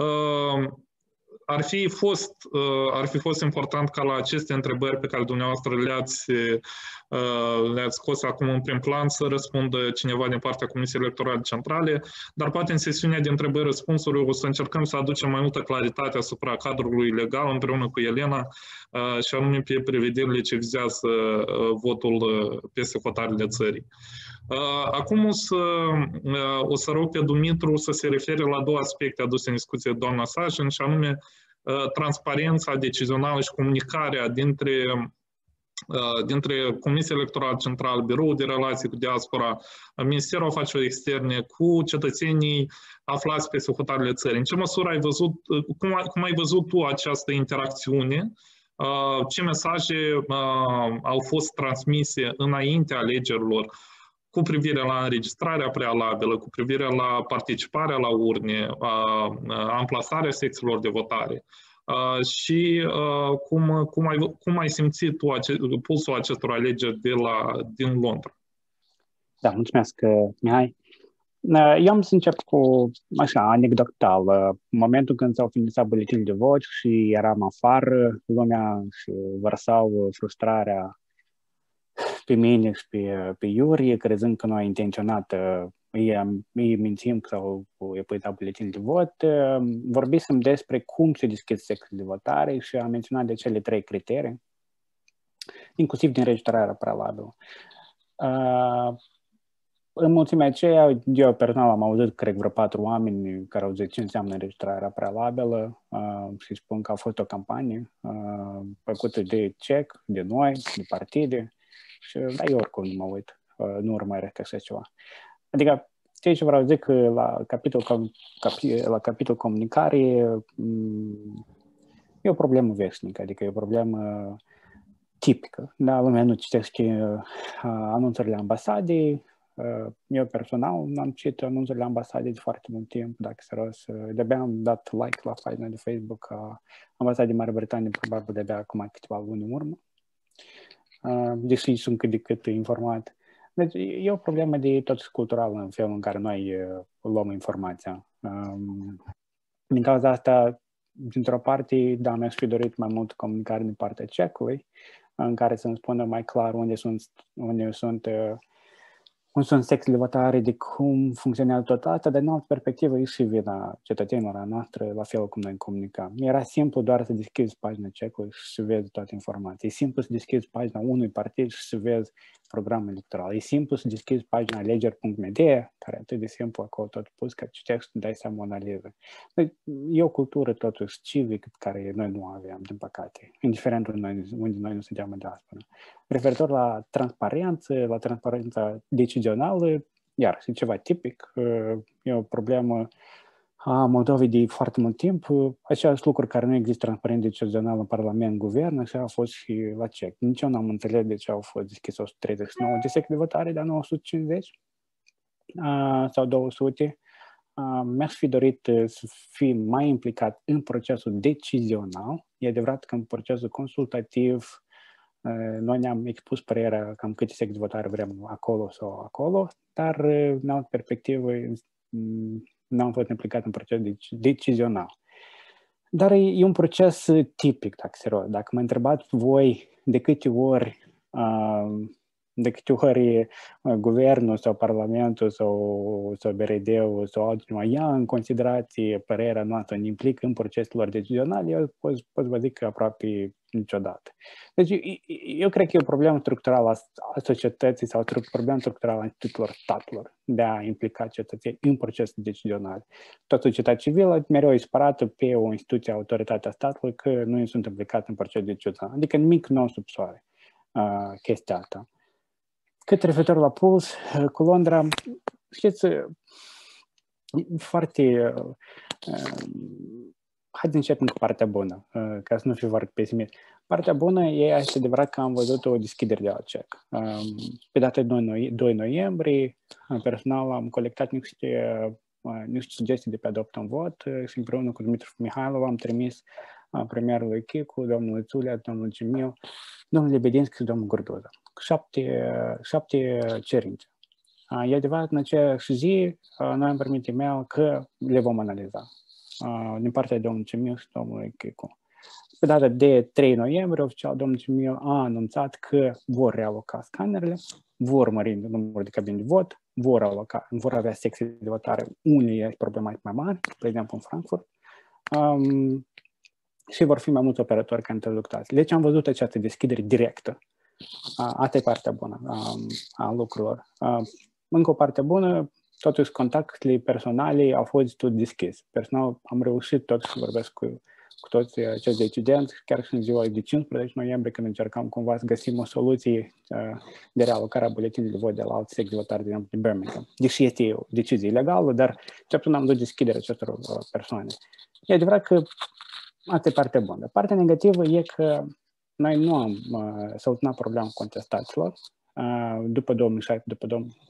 Ar fi fost, ar fi fost important ca la aceste întrebări pe care dumneavoastră le-ați le-ați scos acum în prim plan să răspundă cineva din partea Comisiei Electorale Centrale, dar poate în sesiunea de întrebări-răspunsuri o să încercăm să aducem mai multă claritate asupra cadrului legal împreună cu Elena și anume pe prevederile ce vizează votul peste hotarele țării. Acum o să, o să rog pe Dumitru să se refere la două aspecte aduse în discuție de doamna Sajin, și anume transparența decizională și comunicarea dintre, dintre Comisia Electorală Centrală, Biroul de Relații cu Diaspora, Ministerul Afacerilor Externe, cu cetățenii aflați peste hotarele țării. În ce măsură ai văzut, cum, cum ai văzut tu această interacțiune? Ce mesaje au fost transmise înaintea alegerilor cu privire la înregistrarea prealabilă, cu privire la participarea la urne, amplasarea secțiilor de votare. Și cum, cum, ai, cum ai simțit tu ace, pulsul acestor alegeri de la, din Londra? Da, mulțumesc, Mihai. Eu am să încep cu, așa, anecdotal. În momentul când s-au finisat buletinul de vot și eram afară, lumea și vărsau frustrarea pe mine și pe, pe Iuri, crezând că noi intenționat îi, îi mințim sau îi putea buletinul de vot. Vorbisem despre cum se deschid secțiile de votare și am menționat de cele trei criterii, inclusiv din registrarea prealabilă. Uh, În mulțimea aceea, eu personal am auzit, cred, vreo patru oameni care au zis ce înseamnă înregistrarea prealabilă uh, și spun că a fost o campanie uh, făcută de C E C, de noi, de partide și da, eu oricum nu mă uit, uh, nu urmăresc așa ceva. Adică, ce ce vreau zic, la capitol, capi, la capitol comunicare um, e o problemă veșnică, adică e o problemă tipică. Da, lumea nu citește uh, anunțurile ambasadei. Eu personal n-am citit anunțurile ambasadei de foarte mult timp, dacă serios. De-abia am dat like la pagina de Facebook a ambasadei Marii Britanii, probabil de-abia acum câteva luni în urmă. Deși sunt cât de cât informat. Deci e o problemă de tot culturală în felul în care noi luăm informația. Din cauza asta, dintr-o parte, da, mi-aș fi dorit mai mult comunicare din partea C E C-ului, în care să-mi spună mai clar unde sunt, unde sunt cum sunt secțiile de votare, de cum funcționează tot asta, dar în altă perspectivă e și vina cetățenilor a noastră, la fel cum noi comunicăm. Era simplu doar să deschizi pagina C E C-ului și să vezi toate informații. E simplu să deschizi pagina unui partid și să vezi programul electoral. E simplu să deschizi pagina alegeri punct m d, care e atât de simplu acolo tot pus, că citești și dai seama o analiză. Deci, e o cultură totuși civică care noi nu avem, din păcate, indiferent unde noi, unde noi nu suntem în diaspora. Referitor la transparență, la transparența decizională, iar și ceva tipic, e o problemă a Moldovei de foarte mult timp. Același lucru care nu există transparent decizional în Parlament, în Guvern, așa a fost și la C E C. Nici eu n-am înțeles de ce au fost deschise o sută treizeci și nouă de secții de votare, dar nu o sută cincizeci sau două sute. Mi-aș fi dorit să fim mai implicat în procesul decizional. E adevărat că în procesul consultativ noi ne-am expus părerea cam câte secții de votare vrem acolo sau acolo, dar în altă perspectivă n-am fost implicat în procesul decizional. Dar e un proces tipic, dacă serios. Dacă mă întrebați voi de câte ori de câte ori guvernul sau parlamentul sau, sau B R D-ul sau altcineva ia în considerație părerea noastră, ne implică în procesul lor decizional, eu pot, pot vă zic că aproape niciodată. Deci eu cred că e o problemă structurală a societății sau o problemă structurală a instituțiilor statelor de a implica cetățenii în procesul decizional. Toată societatea civilă mereu e sparată pe o instituție, autoritatea statului, că nu sunt implicați în procesul decizional. Adică nimic nou sub soare uh, chestia asta. Cât referitor la puls, cu Londra, știți, foarte... Uh, hai să începem cu partea bună, uh, ca să nu fiu foarte pesimist. Partea bună e adevărat că am văzut o deschidere de la C E C. Uh, pe data de doi noiembrie, personal am colectat niște, uh, niște sugestii de pe Adopt un Vot și împreună cu Dumitru Mihailov am trimis uh, premierului Chicu, domnul Țulea, domnul Cimiu, domnul Lebedinski și domnul Gurduza. Șapte, șapte cerințe. E adevărat, în aceeași zi, noi am primit e-mail că le vom analiza din partea domnului Cimiu și domnului Chicu. Pe data de trei noiembrie, oficial, domnul Cimiu a anunțat că vor realoca scanerele, vor mări numărul de cabine de vot, vor, aloca, vor avea secții de votare, unele probleme mai mari, de exemplu în Frankfurt, um, și vor fi mai mulți operatori ca interlocutori. Deci am văzut această deschidere directă. Asta e partea bună a, a lucrurilor. Încă o parte bună, totuși contactele personale au fost tot deschis. Personal am reușit tot să vorbesc cu, cu toți acești decidenți, chiar și în ziua de cincisprezece noiembrie, când încercam cumva să găsim o soluție de realocare a buletinului de vot de la alte secții de votare, de exemplu, din Birmingham. Deși este o decizie legală, dar ce până am dus deschiderea acestor persoane. E adevărat că asta e partea bună. Partea negativă e că noi nu am uh, soluționat problema contestațiilor. Uh, după două mii șapte, după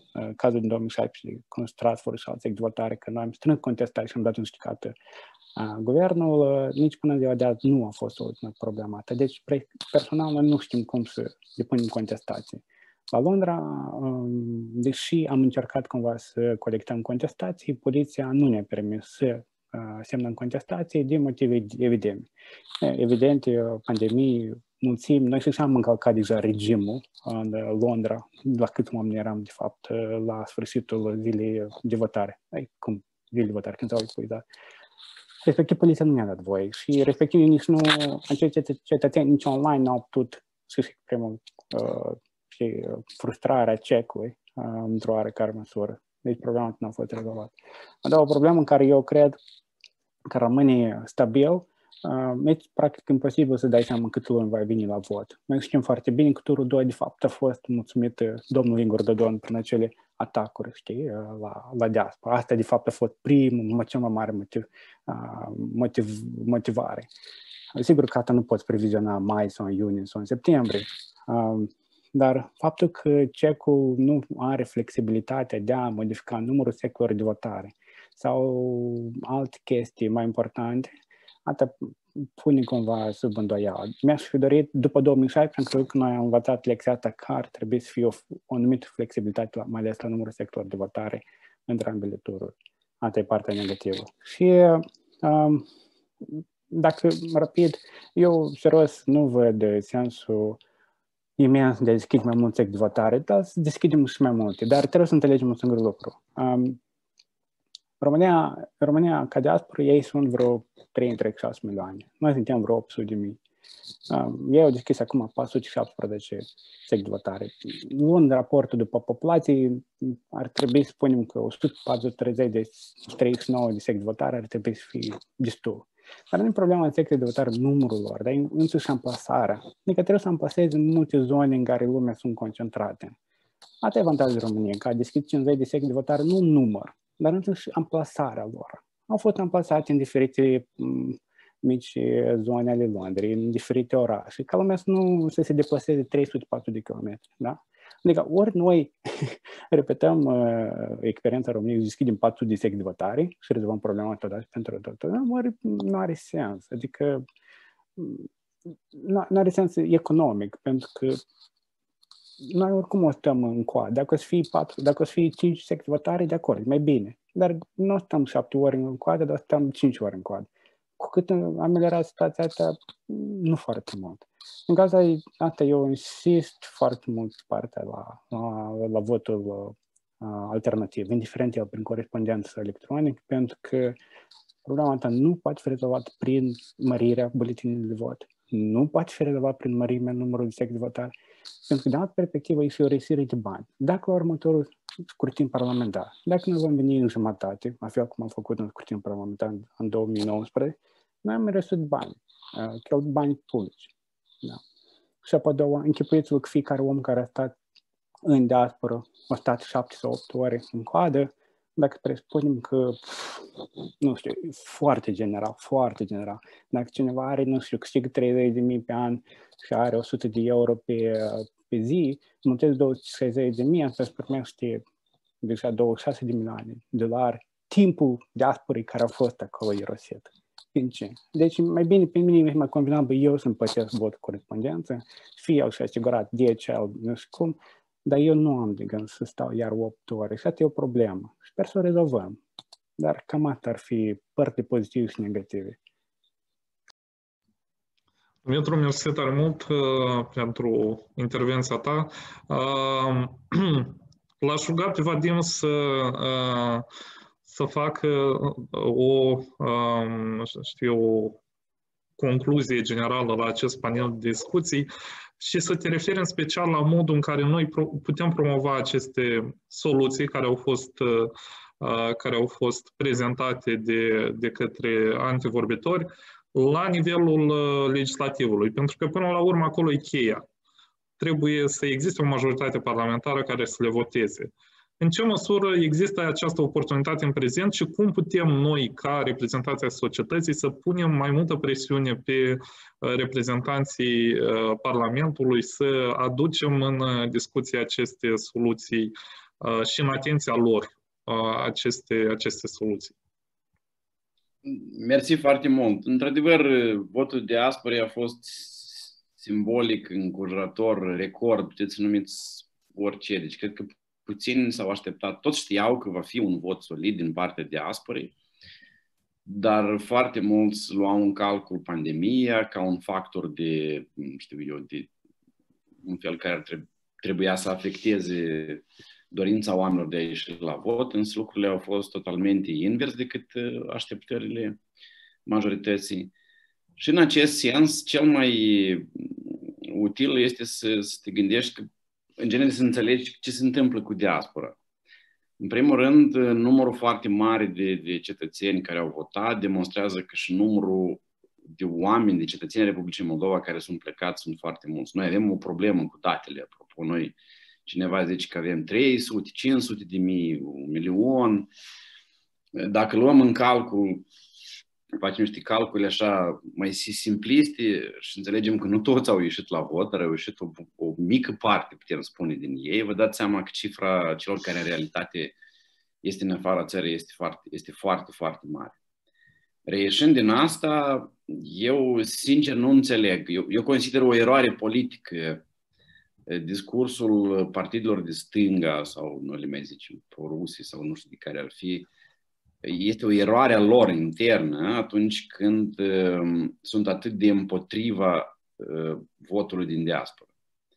uh, cazul din două mii șaisprezece cu Stratford și alții de votare, că noi am strâns contestat și am dat în judecată uh, guvernul, uh, nici până în ziua de azi nu a fost o problemă. Deci, personal, noi nu știm cum să depunem contestații. La Londra, um, deși am încercat cumva să colectăm contestații, poliția nu ne-a permis să uh, semnăm contestații din motive evidente. Evident, pandemii, mulțimi, noi și am încălcat deja regimul în Londra, la câți oameni eram, de fapt, la sfârșitul zilei de votare. Ai, cum zilei de votare, când s-au epuizat. Respectiv, poliția nu ne-a dat voie și, respectiv, nici nu, acești cetățeni, nici online n-au putut să-și exprimă uh, și frustrarea cecului uh, într-o oarecare măsură. Deci, problema nu a fost rezolvată. Dar o problemă în care eu cred că rămâne stabil, Uh, e practic imposibil să dai seama cât lume va veni la vot. Noi știm foarte bine că turul doi, de fapt, a fost mulțumit domnul Igor Dodon prin acele atacuri, știi, la, la diaspora. Asta, de fapt, a fost primul, cel mai mare motiv, uh, motiv, motivare. Sigur că asta nu poți previziona mai sau în iunie sau în septembrie, uh, dar faptul că cecul nu are flexibilitatea de a modifica numărul sectorilor de votare sau alte chestii mai importante, asta pune cumva sub îndoială. Mi-aș fi dorit, după două mii șaisprezece, cred că noi am învățat lecția asta că ar trebui să fie o, o anumită flexibilitate, mai ales la numărul sectorilor de votare între ambele tururi. Asta e partea negativă. Și um, dacă, rapid, eu, serios, nu văd sensul imens de a deschide mai multe secte de votare, dar să deschidem și mai multe. Dar trebuie să înțelegem un singur lucru. Um, România, România, ca diaspora, ei sunt vreo trei virgulă șase milioane. Noi suntem vreo opt sute de mii. Um, ei au deschis acum patru sute șaptesprezece secte de votare. Luând raportul după populație, ar trebui să spunem că o sută treizeci și nouă de secte de votare ar trebui să fie destul. Dar nu e problema în secte de votare numărul lor, dar însuși amplasarea. Adică trebuie să amplasezi în multe zone în care lumea sunt concentrate. Asta e avantajul României, că a deschis cincizeci de secte de votare, nu un număr, dar însuși amplasarea lor. Au fost amplasate în diferite m- mici zone ale Londrei, în diferite orașe, ca lumea să nu să se deplaseze trei sute patru sute de kilometri. Da? Adică ori noi repetăm uh, experiența României, deschidem patru sute de secte de votare și rezolvăm problema totodată pentru tot, ori nu are sens. Adică nu are sens economic, pentru că noi oricum o stăm în coadă. Dacă o să fie patru, dacă o să fie cinci secte de votare, de acord, mai bine. Dar nu stăm șapte ori în coadă, dar stăm cinci ori în coadă. Cu cât ameliora situația asta, nu foarte mult. În cazul asta, eu insist foarte mult partea la, la, la votul uh, alternativ, indiferent el prin corespondență electronică, pentru că problema asta nu poate fi rezolvată prin mărirea buletinului de vot. Nu poate fi rezolvat prin mărimea numărului de secte de votare, pentru că de altă perspectivă este o rețire de bani. Dacă la următorul scrutin parlamentar, dacă nu vom veni în jumătate, la fel cum am făcut în scrutin parlamentar în două mii nouăsprezece, noi am resuit bani, cheltuit bani publici. Da. Și apoi două, închipuiți-vă că fiecare om care a stat în diaspora, a stat șapte sau opt ore în coadă, dacă presupunem că, nu știu, foarte general, foarte general, dacă cineva are, nu știu, câștigă treizeci de mii pe an și are o sută de euro pe, pe zi, mulțesc două sute șaizeci de mii, asta își primește deja douăzeci și șase de milioane de dolari, timpul diasporei care a fost acolo irosit. Deci, mai bine, pe mine mă convenabil eu să împățesc vot corespondență, fie el și asigurat D H L, nu știu cum, dar eu nu am de gând să stau iar opt ore și asta e o problemă. Sper să o rezolvăm. Dar cam asta ar fi părți pozitive și negative. Dumitru, mersi tare mult uh, pentru intervenția ta. Uh, L-aș ruga pe Vadim să, uh, să facă o, um, știu, o concluzie generală la acest panel de discuții și să te referi în special la modul în care noi putem promova aceste soluții care au fost, uh, care au fost prezentate de, de către antevorbitori la nivelul uh, legislativului. Pentru că până la urmă acolo e cheia. Trebuie să existe o majoritate parlamentară care să le voteze. În ce măsură există această oportunitate în prezent și cum putem noi, ca reprezentanții ai societății, să punem mai multă presiune pe reprezentanții Parlamentului să aducem în discuție aceste soluții și în atenția lor aceste, aceste soluții. Mersi foarte mult. Într-adevăr, votul diasporei a fost simbolic, încurajator, record, puteți să numiți orice. Deci cred că puțini s-au așteptat, toți știau că va fi un vot solid din partea diasporei, dar foarte mulți luau în calcul pandemia ca un factor de, știu eu, de un fel care trebuia să afecteze dorința oamenilor de a ieși la vot, însă lucrurile au fost totalmente invers decât așteptările majorității. Și în acest sens, cel mai util este să, să te gândești că, în general, să înțelegi ce se întâmplă cu diaspora. În primul rând, numărul foarte mare de, de cetățeni care au votat demonstrează că și numărul de oameni, de cetățeni Republicii Moldova care sunt plecați sunt foarte mulți. Noi avem o problemă cu datele, apropo. Noi, cineva zice că avem trei sute, cinci sute de mii, un milion. Dacă luăm în calcul, facem niște calcule așa mai simpliste și înțelegem că nu toți au ieșit la vot, dar au ieșit o, o mică parte, putem spune, din ei, vă dați seama că cifra celor care în realitate este în afara țării este foarte, este foarte, foarte mare. Reieșind din asta, eu sincer nu înțeleg. Eu, eu consider o eroare politică discursul partidelor de stânga sau, nu le mai zicem, pro-rusii sau nu știu de care ar fi, este o eroare a lor internă atunci când uh, sunt atât de împotriva uh, votului din diaspora.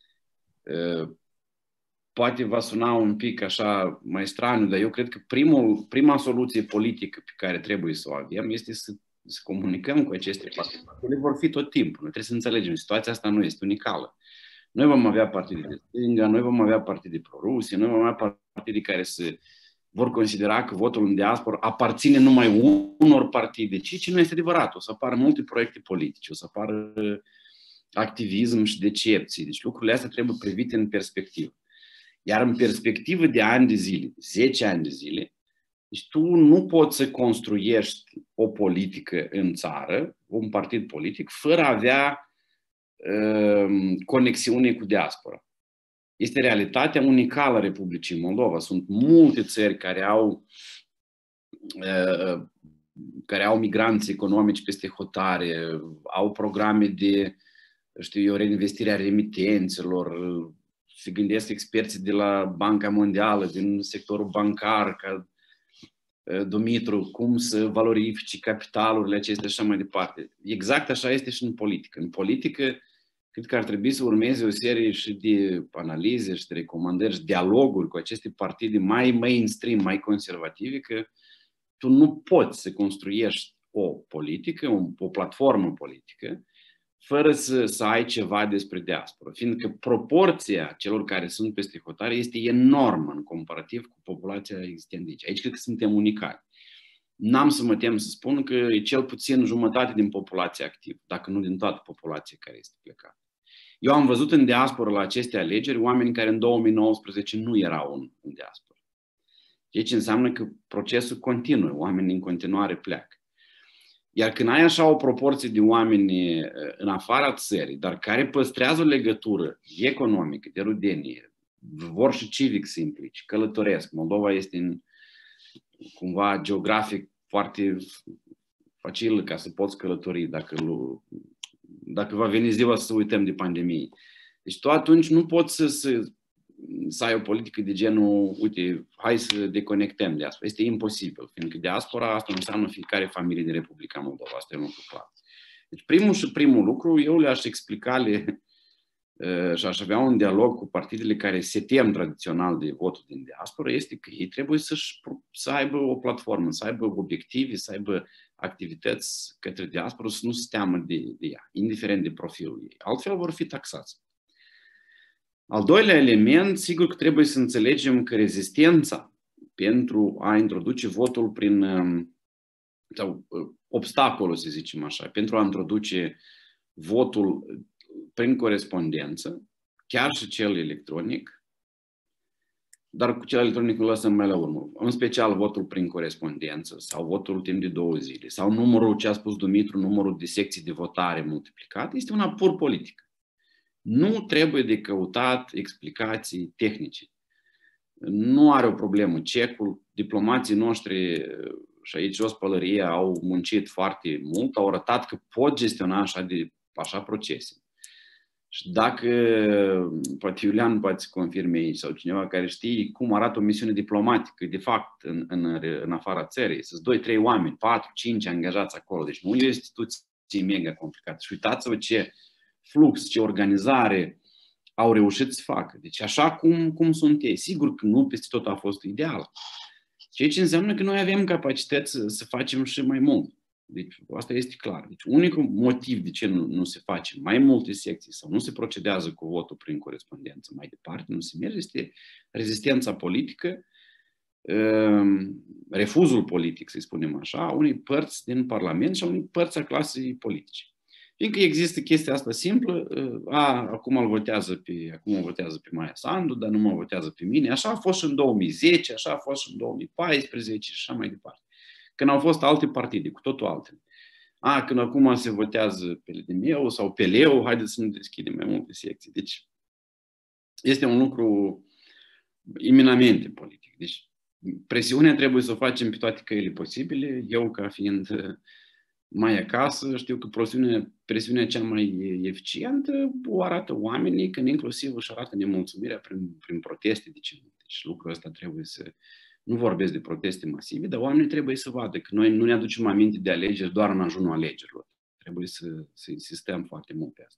Uh, poate va suna un pic așa mai straniu, dar eu cred că primul, prima soluție politică pe care trebuie să o avem este să, să comunicăm cu aceste partide. Ele vor fi tot timpul. Noi trebuie să înțelegem. Situația asta nu este unicală. Noi vom avea partide de stânga, noi vom avea partide pro-rusie, noi vom avea partide care se vor considera că votul în diaspora aparține numai unor partide, ci nu este adevărat. O să apară multe proiecte politice, o să apară activism și decepții. Deci lucrurile astea trebuie privite în perspectivă. Iar în perspectivă de ani de zile, zece ani de zile, deci tu nu poți să construiești o politică în țară, un partid politic, fără a avea uh, conexiune cu diaspora. Este realitatea unicală a Republicii Moldova. Sunt multe țări care au, uh, care au migranți economici peste hotare, au programe de, știu eu, reinvestire a remitențelor. Se gândesc experții de la Banca Mondială, din sectorul bancar, ca Dumitru, cum să valorifice capitalurile acestea și așa mai departe. Exact așa este și în politică. În politică, cred că ar trebui să urmeze o serie și de analize și de recomandări și dialoguri cu aceste partide mai mainstream, mai conservative, că tu nu poți să construiești o politică, o, o platformă politică, fără să, să ai ceva despre diaspora, fiindcă proporția celor care sunt peste hotare este enormă în comparativ cu populația existentă aici. Aici cred că suntem unicali. N-am să mă tem să spun că e cel puțin jumătate din populația activă, dacă nu din toată populația care este plecată. Eu am văzut în diaspora la aceste alegeri oameni care în două mii nouăsprezece nu erau în, în diaspora. Deci înseamnă că procesul continuă, oamenii în continuare pleacă. Iar când ai așa o proporție de oameni în afara țării, dar care păstrează o legătură economică, de rudenie, vor și civic să implici, călătoresc. Moldova este în, cumva geografic foarte facil ca să poți călători dacă, dacă va veni ziua să uităm de pandemie. Deci tu atunci nu poți să, să, să ai o politică de genul, uite, hai să deconectăm de asta. Este imposibil, fiindcă diaspora asta înseamnă fiecare familie din Republica Moldova. Asta e un lucru clar. Deci primul și primul lucru, eu le-aș explica le, uh, și aș avea un dialog cu partidele care se tem tradițional de votul din diaspora, este că ei trebuie să-și, să aibă o platformă, să aibă obiective, să aibă activități către diaspora, să nu se teamă de, de ea, indiferent de profilul ei. Altfel vor fi taxați. Al doilea element, sigur că trebuie să înțelegem că rezistența pentru a introduce votul prin, sau obstacolul, să zicem așa, pentru a introduce votul prin corespondență, chiar și cel electronic, dar cu cel electronic îl lăsăm mai la urmă, în special votul prin corespondență sau votul timp de două zile, sau numărul, ce a spus Dumitru, numărul de secții de votare multiplicat, este una pur politică. Nu trebuie de căutat explicații tehnice. nu are o problemă. Cecul, diplomații noștri, și aici jos pălărie, au muncit foarte mult, au arătat că pot gestiona așa, de, așa procese. Și dacă, poate Iulian poate să confirme aici, sau cineva care știe cum arată o misiune diplomatică, de fapt, în, în, în afara țării, sunt doi trei oameni, patru cinci angajați acolo, deci nu e o instituție mega complicată. Și uitați-vă ce flux, ce organizare au reușit să facă. Deci așa cum, cum sunt ei. Sigur că nu peste tot a fost ideal. Ceea ce înseamnă că noi avem capacități să, să facem și mai mult. Deci asta este clar. Deci unicul motiv de ce nu, nu se face mai multe secții sau nu se procedează cu votul prin corespondență mai departe, nu se merge, este rezistența politică, refuzul politic, să spunem așa, a unei părți din Parlament și a unei părți a clasei politice. Fiindcă există chestia asta simplă, a, acum îl votează pe, acum îl votează pe Maia Sandu, dar nu mă votează pe mine. Așa a fost și în două mii zece, așa a fost și în două mii paisprezece și așa mai departe. Când au fost alte partide, cu totul altele. A, când acum se votează pe de meu sau pe leu, haideți să nu deschidem mai multe secții. Deci este un lucru eminamente politic. Deci presiunea trebuie să o facem pe toate căile posibile. Eu, ca fiind mai acasă, știu că presiunea, presiunea cea mai eficientă o arată oamenii, când inclusiv își arată nemulțumirea prin, prin proteste. Deci, deci lucrul ăsta trebuie să... Nu vorbesc de proteste masive, dar oamenii trebuie să vadă că noi nu ne aducem aminte de alegeri doar în ajunul alegerilor. Trebuie să, să insistăm foarte mult pe asta.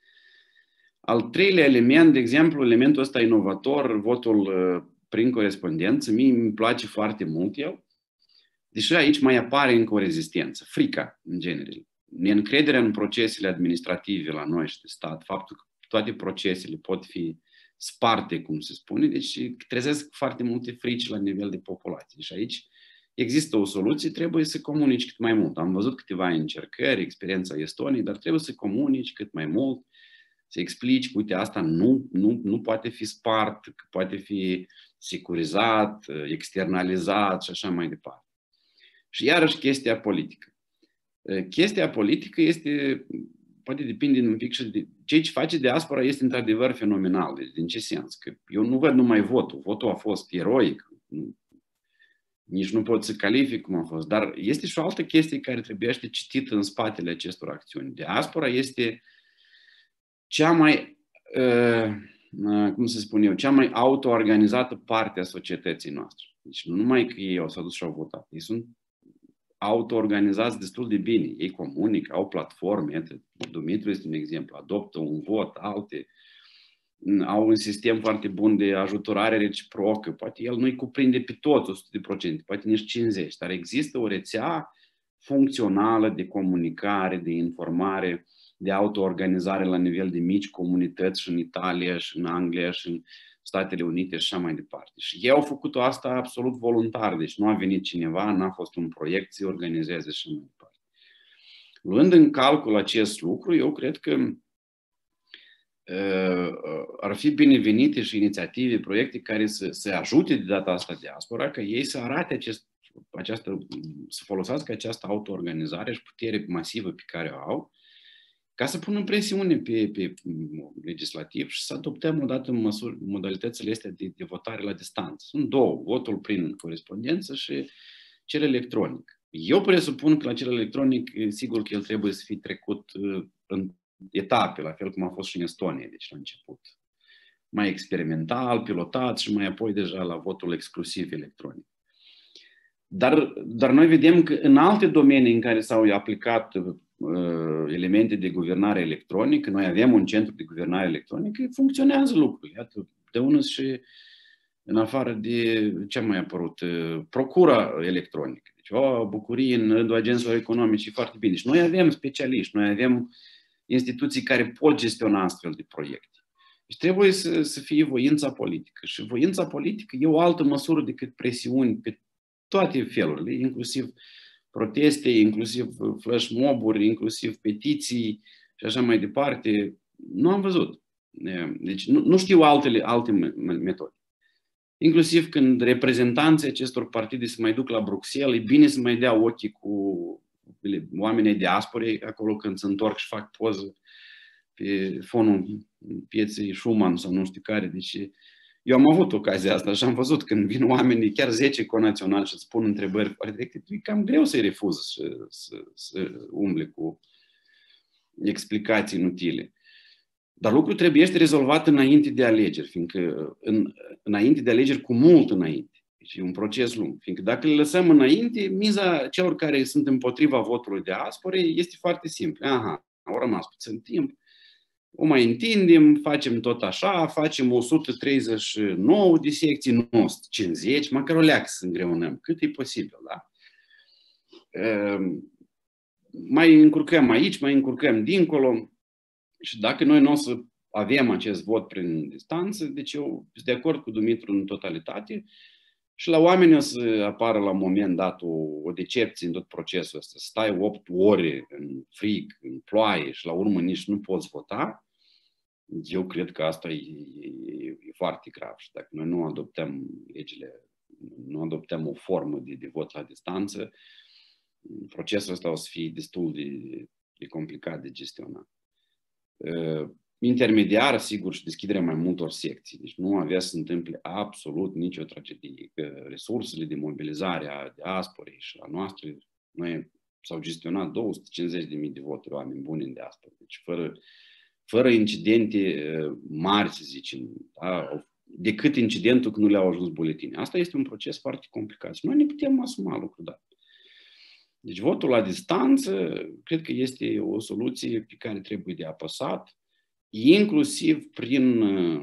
Al treilea element, de exemplu, elementul ăsta inovator, votul prin corespondență, mie îmi place foarte mult el. Deși aici mai apare încă o rezistență, frica, în genere. Neîncrederea în procesele administrative la noi și de stat, faptul că toate procesele pot fi sparte, cum se spune, deci trezesc foarte multe frici la nivel de populație. Și aici există o soluție, trebuie să comunici cât mai mult. Am văzut câteva încercări, experiența Estoniei, dar trebuie să comunici cât mai mult, să explici că, uite, asta nu, nu, nu poate fi spart, că poate fi securizat, externalizat și așa mai departe. Și iarăși chestia politică. Chestia politică este, poate depinde un pic și de ce ce face diaspora este într-adevăr fenomenal. Deci, din ce sens? Că eu nu văd numai votul. Votul a fost eroic. Nici nu pot să calific cum a fost. Dar este și o altă chestie care trebuie citită în spatele acestor acțiuni. Diaspora este cea mai, cum să spun eu, cea mai auto-organizată parte a societății noastre. Deci nu numai că ei au s-au dus și au votat. Ei sunt auto-organizați destul de bine. Ei comunică, au platforme. Dumitru este un exemplu. Adoptă un vot, alte. Au un sistem foarte bun de ajutorare reciprocă. Poate el nu-i cuprinde pe toți o sută la sută, poate nici cincizeci la sută. Dar există o rețea funcțională de comunicare, de informare, de auto-organizare la nivel de mici comunități și în Italia, și în Anglia, și în Statele Unite și așa mai departe. Și ei au făcut asta absolut voluntar, deci nu a venit cineva, n-a fost un proiect să organizeze și așa mai departe. Luând în calcul acest lucru, eu cred că uh, ar fi binevenite și inițiative, proiecte care să, să ajute de data asta diaspora, ca ei să arate acest, această, să folosească această auto-organizare și putere masivă pe care o au, ca să pună presiune pe, pe legislativ și să adoptăm odată măsuri, modalitățile astea de, de votare la distanță. Sunt două, votul prin corespondență și cel electronic. Eu presupun că la cel electronic, sigur că el trebuie să fie trecut în etape, la fel cum a fost și în Estonia, deci la început. Mai experimental, pilotat și mai apoi deja la votul exclusiv electronic. Dar, dar noi vedem că în alte domenii în care s-au aplicat elemente de guvernare electronică, noi avem un centru de guvernare electronică, funcționează lucrurile. Iată, de unul și în afară de ce a mai apărut, procura electronică. Deci o bucurie în rândul agenților economice, foarte bine. Și noi avem specialiști, noi avem instituții care pot gestiona astfel de proiecte. Deci trebuie să, să fie voința politică. Și voința politică e o altă măsură decât presiuni pe toate felurile, inclusiv proteste, inclusiv flash mob-uri, inclusiv petiții și așa mai departe. Nu am văzut. Deci nu, nu știu altele, alte metode. Inclusiv când reprezentanții acestor partide se mai duc la Bruxelles, e bine să mai dea ochii cu oamenii diasporei acolo când se întorc și fac poză pe fonul pieței Schumann sau nu știu care. Deci Eu am avut ocazia asta și am văzut când vin oamenii, chiar zece conaționali și îți pun întrebări foarte directe, e cam greu să-i refuz să, să, să umble cu explicații inutile. Dar lucrul trebuie este rezolvat înainte de alegeri, fiindcă în, înainte de alegeri cu mult înainte. Deci e un proces lung. Fiindcă dacă le lăsăm înainte, miza celor care sunt împotriva votului diasporei este foarte simplă. Aha, au rămas puțin timp, o mai întindem, facem tot așa, facem o sută treizeci și nouă de secții, nu o sută cincizeci, măcar o leacă să îngreunăm, cât e posibil, da? Mai încurcăm aici, mai încurcăm dincolo și dacă noi nu o să avem acest vot prin distanță, deci eu sunt de acord cu Dumitru în totalitate și la oameni o să apară la un moment dat o, o decepție în tot procesul ăsta. Stai opt ore în frig, în ploaie și la urmă nici nu poți vota. Eu cred că asta e, e, e foarte grav și dacă noi nu adoptăm legile, nu adoptăm o formă de, de vot la distanță, procesul ăsta o să fie destul de, de complicat de gestionat. Uh, intermediar, sigur, și deschiderea mai multor secții. Deci nu avea să se întâmple absolut nicio tragedie. Că resursele de mobilizare a diasporei și a noastră, noi s-au gestionat două sute cincizeci de mii de voturi, oameni buni în diaspora. Deci fără fără incidente mari, să zicem, da? Decât incidentul că nu le-au ajuns buletine. Asta este un proces foarte complicat și noi ne putem asuma lucrul dat. Deci votul la distanță, cred că este o soluție pe care trebuie de apăsat, inclusiv prin,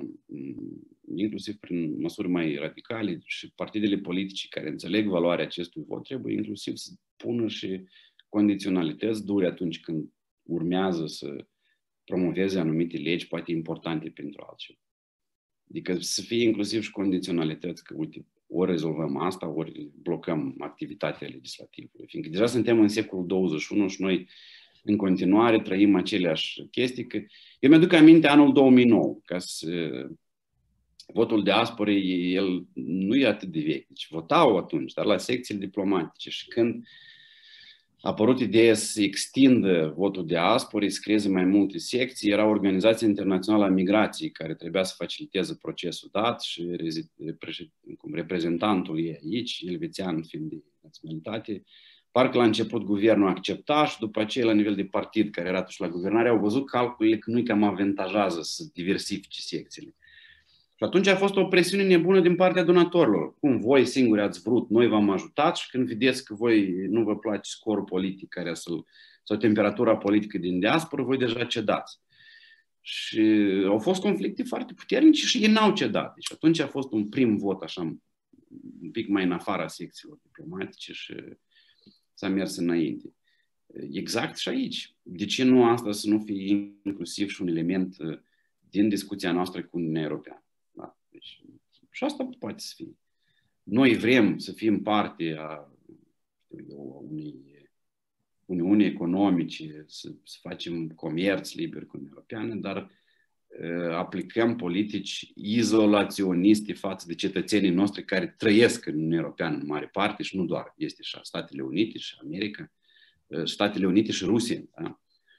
inclusiv prin măsuri mai radicale și partidele politice care înțeleg valoarea acestui vot trebuie inclusiv să pună și condiționalități dure atunci când urmează să promoveze anumite legi, poate importante pentru altceva. Adică să fie inclusiv și condiționalități, că uite, ori rezolvăm asta, ori blocăm activitatea legislativă. Fiindcă deja suntem în secolul douăzeci și unu și noi în continuare trăim aceleași chestii. Că eu mi-aduc aminte anul două mii nouă, ca să... votul diasporei, el nu e atât de vechi. Deci votau atunci, dar la secțiile diplomatice. Și când a apărut ideea să se extindă votul diasporei, să creeze mai multe secții, era Organizația Internațională a Migrației care trebuia să faciliteze procesul dat și cum reprezentantul ei aici, elvețian fiind de naționalitate, parcă la început guvernul accepta și după aceea la nivel de partid care era și la guvernare au văzut calculele că nu-i cam avantajează să diversifice secțiile. Și atunci a fost o presiune nebună din partea donatorilor. Cum voi singuri ați vrut, noi v-am ajutat și când vedeți că voi nu vă place scorul politic care să, sau temperatura politică din diaspora, voi deja cedați. Și au fost conflicte foarte puternice și ei n-au cedat. Deci atunci a fost un prim vot așa un pic mai în afara secțiilor diplomatice și s-a mers înainte. Exact și aici. De ce nu asta să nu fie inclusiv și un element din discuția noastră cu Uniunea Europeană? Da. Deci, și asta poate să fie. Noi vrem să fim parte a unei uniuni economice, să, să facem comerț liber cu Uniunea Europeană, dar uh, aplicăm politici izolaționiste față de cetățenii noștri care trăiesc în Uniunea Europeană în mare parte și nu doar. Este și Statele Unite și America, uh, Statele Unite și Rusia. Da?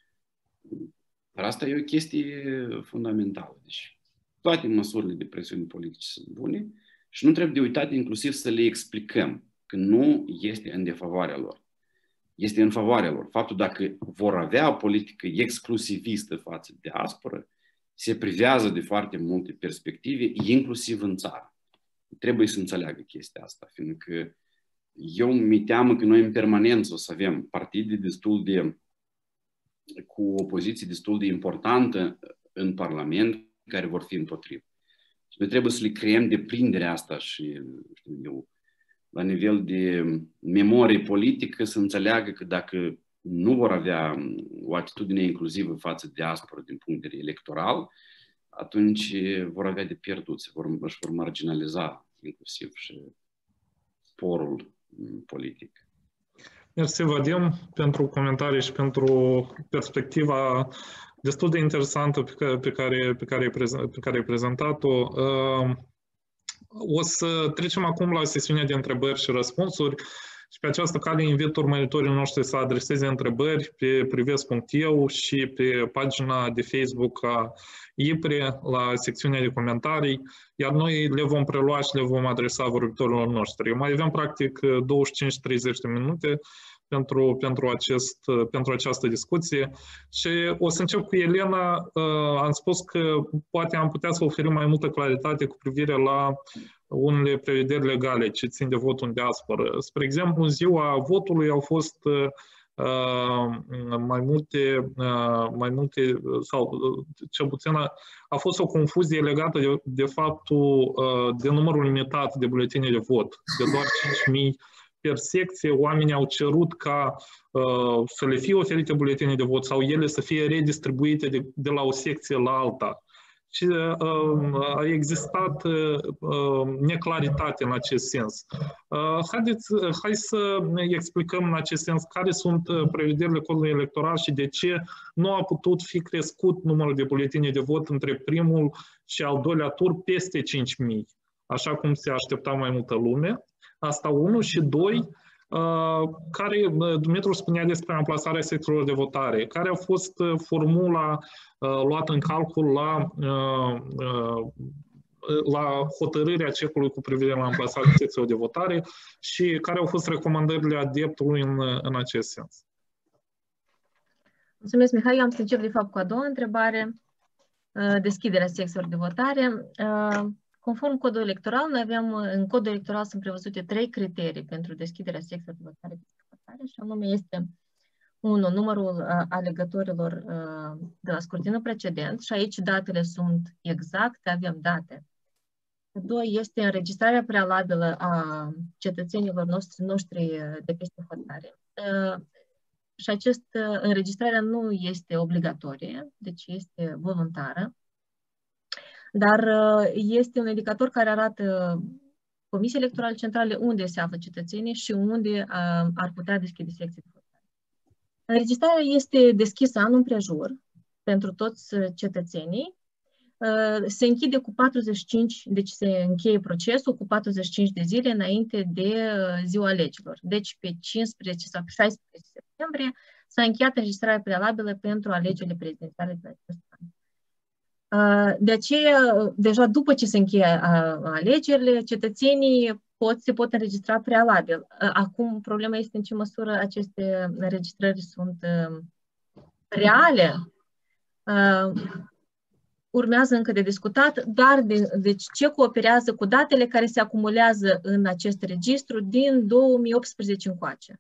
Dar asta e o chestie fundamentală. Deci, toate măsurile de presiune politice sunt bune și nu trebuie de uitat inclusiv să le explicăm că nu este în defavoarea lor. Este în favoarea lor. Faptul dacă vor avea o politică exclusivistă față de diaspora, se privează de foarte multe perspective, inclusiv în țară. Trebuie să înțeleagă chestia asta, fiindcă eu mi teamă că noi în permanență o să avem partide destul de, cu o poziție destul de importantă în Parlament, care vor fi împotrivă. Și noi trebuie să le creăm deprinderea asta și, știu eu, la nivel de memorie politică, să înțeleagă că dacă nu vor avea o atitudine inclusivă față de diaspora din punct de vedere electoral, atunci vor avea de pierdut, se vor, își vor marginaliza inclusiv și sporul politic. Mersi, Vadim, pentru comentarii și pentru perspectiva destul de interesantă pe care, pe care, pe care, ai, prezent, pe care ai prezentat-o. O să trecem acum la sesiunea de întrebări și răspunsuri Și pe această cale invit urmăritorii noștri să adreseze întrebări pe privesc punct e u și pe pagina de Facebook a I P R E, la secțiunea de comentarii, iar noi le vom prelua și le vom adresa vorbitorilor noștri. Mai avem practic douăzeci și cinci treizeci de minute pentru, pentru, acest, pentru această discuție. Și o să încep cu Elena. Am spus că poate am putea să oferim mai multă claritate cu privire la unele prevederi legale ce țin de votul în diasporă. Spre exemplu, în ziua votului au fost uh, mai multe, uh, mai multe sau cel puțin a, a fost o confuzie legată de, de faptul uh, de numărul limitat de buletine de vot, de doar cinci mii per secție. Oamenii au cerut ca uh, să le fie oferite buletine de vot sau ele să fie redistribuite de, de la o secție la alta. Și uh, a existat uh, neclaritate în acest sens. Uh, haideți, hai să ne explicăm în acest sens care sunt prevederile codului electoral și de ce nu a putut fi crescut numărul de buletine de vot între primul și al doilea tur peste cinci mii, așa cum se aștepta mai multă lume. Asta unu. Și doi, care, Dumitru spunea despre amplasarea sectorilor de votare, care a fost formula luată în calcul la, la hotărârea cecului cu privire la amplasarea secțiilor de votare și care au fost recomandările adeptului în, în acest sens. Mulțumesc, Mihai. Eu am să încep, de fapt, cu a doua întrebare, deschiderea secțiilor de votare. Conform codului electoral, noi avem, în codul electoral sunt prevăzute trei criterii pentru deschiderea secțiilor de votare, și anume este unu, numărul uh, alegătorilor uh, de la scrutinul precedent, și aici datele sunt exacte, avem date. Doi, este înregistrarea prealabilă a cetățenilor noștri, noștri de peste hotare. Uh, și această înregistrare nu este obligatorie, deci este voluntară. Dar este un indicator care arată Comisiei Electorale Centrale unde se află cetățenii și unde ar putea deschide secții de votare. Înregistrarea este deschisă anul împrejur pentru toți cetățenii. Se închide cu patruzeci și cinci, deci se încheie procesul cu patruzeci și cinci de zile înainte de ziua alegerilor. Deci pe cincisprezece sau pe șaisprezece septembrie s-a încheiat înregistrarea prealabilă pentru alegerile prezidențiale de acest an. De aceea, deja după ce se încheie alegerile, cetățenii pot, se pot înregistra prealabil. Acum, problema este în ce măsură aceste înregistrări sunt reale. Urmează încă de discutat, dar de, deci ce cooperează cu datele care se acumulează în acest registru din două mii optsprezece încoace.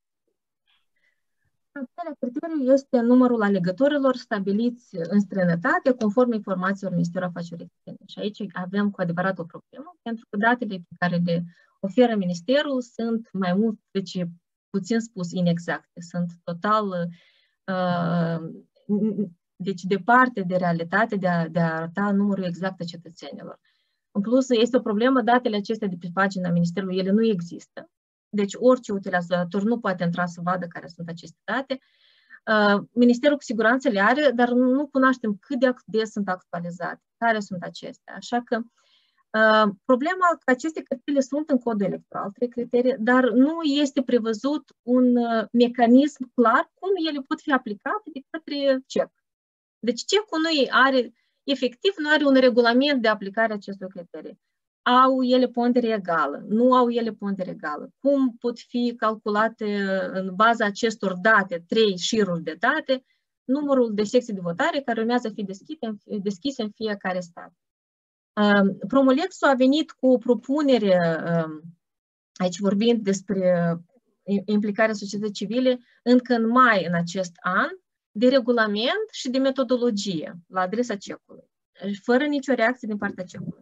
Al treilea criteriu este numărul alegătorilor stabiliți în străinătate, conform informațiilor Ministerului Afacerilor Externe. Și aici avem cu adevărat o problemă, pentru că datele pe care le oferă Ministerul sunt mai mult, deci puțin spus, inexacte. Sunt total, uh, deci departe de realitate, de a, de a arăta numărul exact a cetățenilor. În plus, este o problemă, datele acestea de pe pagina Ministerului, ele nu există. Deci orice utilizator nu poate intra să vadă care sunt aceste date. Ministerul cu siguranță le are, dar nu cunoaștem cât de des sunt actualizate, care sunt acestea. Așa că problema că aceste criterii sunt în codul electoral, trei criterii, dar nu este prevăzut un mecanism clar cum ele pot fi aplicate de către C E C. Deci C E C-ul nu are, efectiv, nu are un regulament de aplicare a acestor criterii. Au ele pondere egală, nu au ele pondere egală. Cum pot fi calculate în baza acestor date, trei șiruri de date, numărul de secții de votare care urmează să fie deschise în fiecare stat. Promulexul a venit cu o propunere, aici vorbind despre implicarea societății civile, încă în mai în acest an, de regulament și de metodologie la adresa C E C-ului, fără nicio reacție din partea C E C-ului.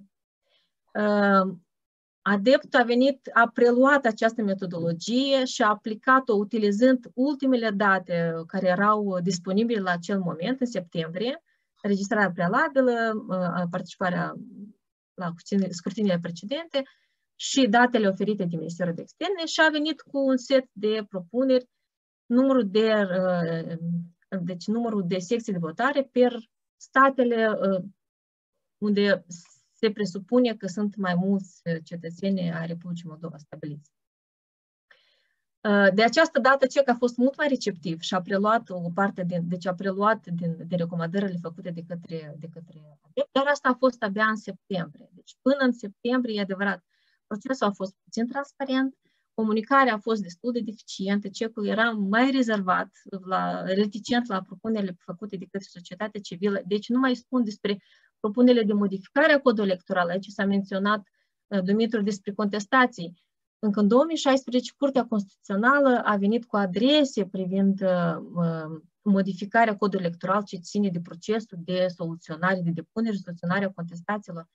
Adeptul a venit, a preluat această metodologie și a aplicat-o utilizând ultimele date care erau disponibile la acel moment, în septembrie, registrarea prealabilă, participarea la scrutinile precedente și datele oferite de Ministerul de Externe și a venit cu un set de propuneri, numărul de, deci numărul de secții de votare per statele unde se presupune că sunt mai mulți cetățeni ai Republicii Moldova stabiliți. De această dată, C E C a fost mult mai receptiv și a preluat o parte din, deci a preluat din, din recomandările făcute de către, de către ADEPT, dar asta a fost abia în septembrie. Deci până în septembrie, e adevărat, procesul a fost puțin transparent, comunicarea a fost destul de deficientă, C E C-ul era mai rezervat, la, reticent la propunerile făcute de către societatea civilă, deci nu mai spun despre propunerile de modificare a codului electoral, aici s-a menționat, Dumitru, despre contestații. Încă în două mii șaisprezece, Curtea Constituțională a venit cu adrese privind uh, modificarea codului electoral ce ține de procesul de soluționare, de depunere și soluționarea contestațiilor.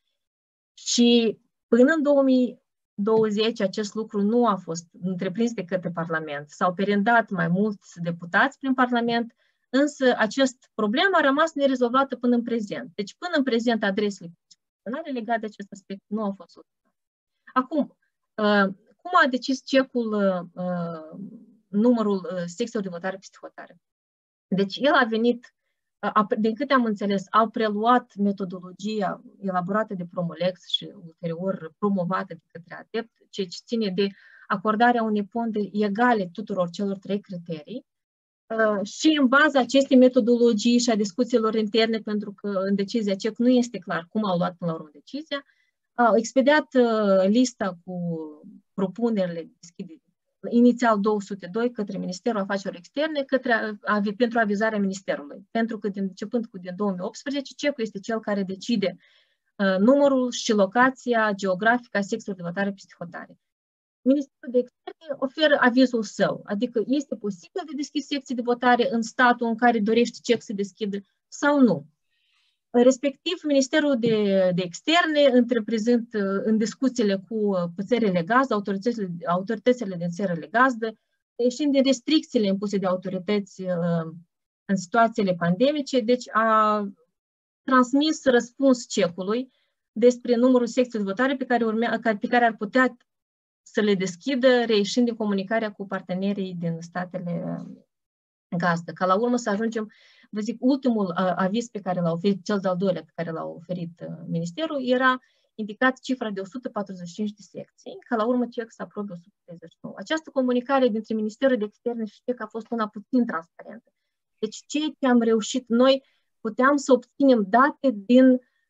Și până în două mii douăzeci acest lucru nu a fost întreprins de către Parlament. S-au perendat mai mulți deputați prin Parlament, însă acest problemă a rămas nerezolvată până în prezent. Deci până în prezent adresele constituționale legate de acest aspect nu au fost soluționate. Acum, uh, cum a decis C E C-ul uh, numărul uh, secțiilor de votare peste hotare? Deci el a venit, uh, din câte am înțeles, au preluat metodologia elaborată de Promolex și ulterior promovată de către ADEPT, ceea ce ține de acordarea unei ponderi egale tuturor celor trei criterii. Uh, și în baza acestei metodologii și a discuțiilor interne, pentru că în decizia C E C nu este clar cum au luat până la urmă decizia, au expediat uh, lista cu propunerile deschide, inițial două sute doi către Ministerul Afacerilor Externe către, avi, pentru avizarea Ministerului. Pentru că din, începând cu din două mii optsprezece, C E C-ul este cel care decide uh, numărul și locația geografică a secțiilor de votare peste hotare. Ministerul de Externe oferă avizul său, adică este posibil de deschis secții de votare în statul în care dorește C E C să deschidă sau nu. Respectiv, Ministerul de, de Externe, întreprinzând în discuțiile cu țările gazdă, autoritățile, autoritățile din țările gazdă, ieșind din restricțiile impuse de autorități în situațiile pandemice, deci a transmis răspuns C E C-ului despre numărul secțiilor de votare pe care, urmea, pe care ar putea să le deschidă, reieșind din comunicarea cu partenerii din statele gazdă. Ca la urmă să ajungem, vă zic, ultimul uh, aviz pe care l-a oferit, cel de-al doilea pe care l-a oferit uh, Ministerul, era indicat cifra de o sută patruzeci și cinci de secții, ca la urmă C E C să aprobe o sută treizeci și nouă. Această comunicare dintre Ministerul de Externe și C E C a fost una puțin transparentă. Deci ceea ce am reușit noi, puteam să obținem date din...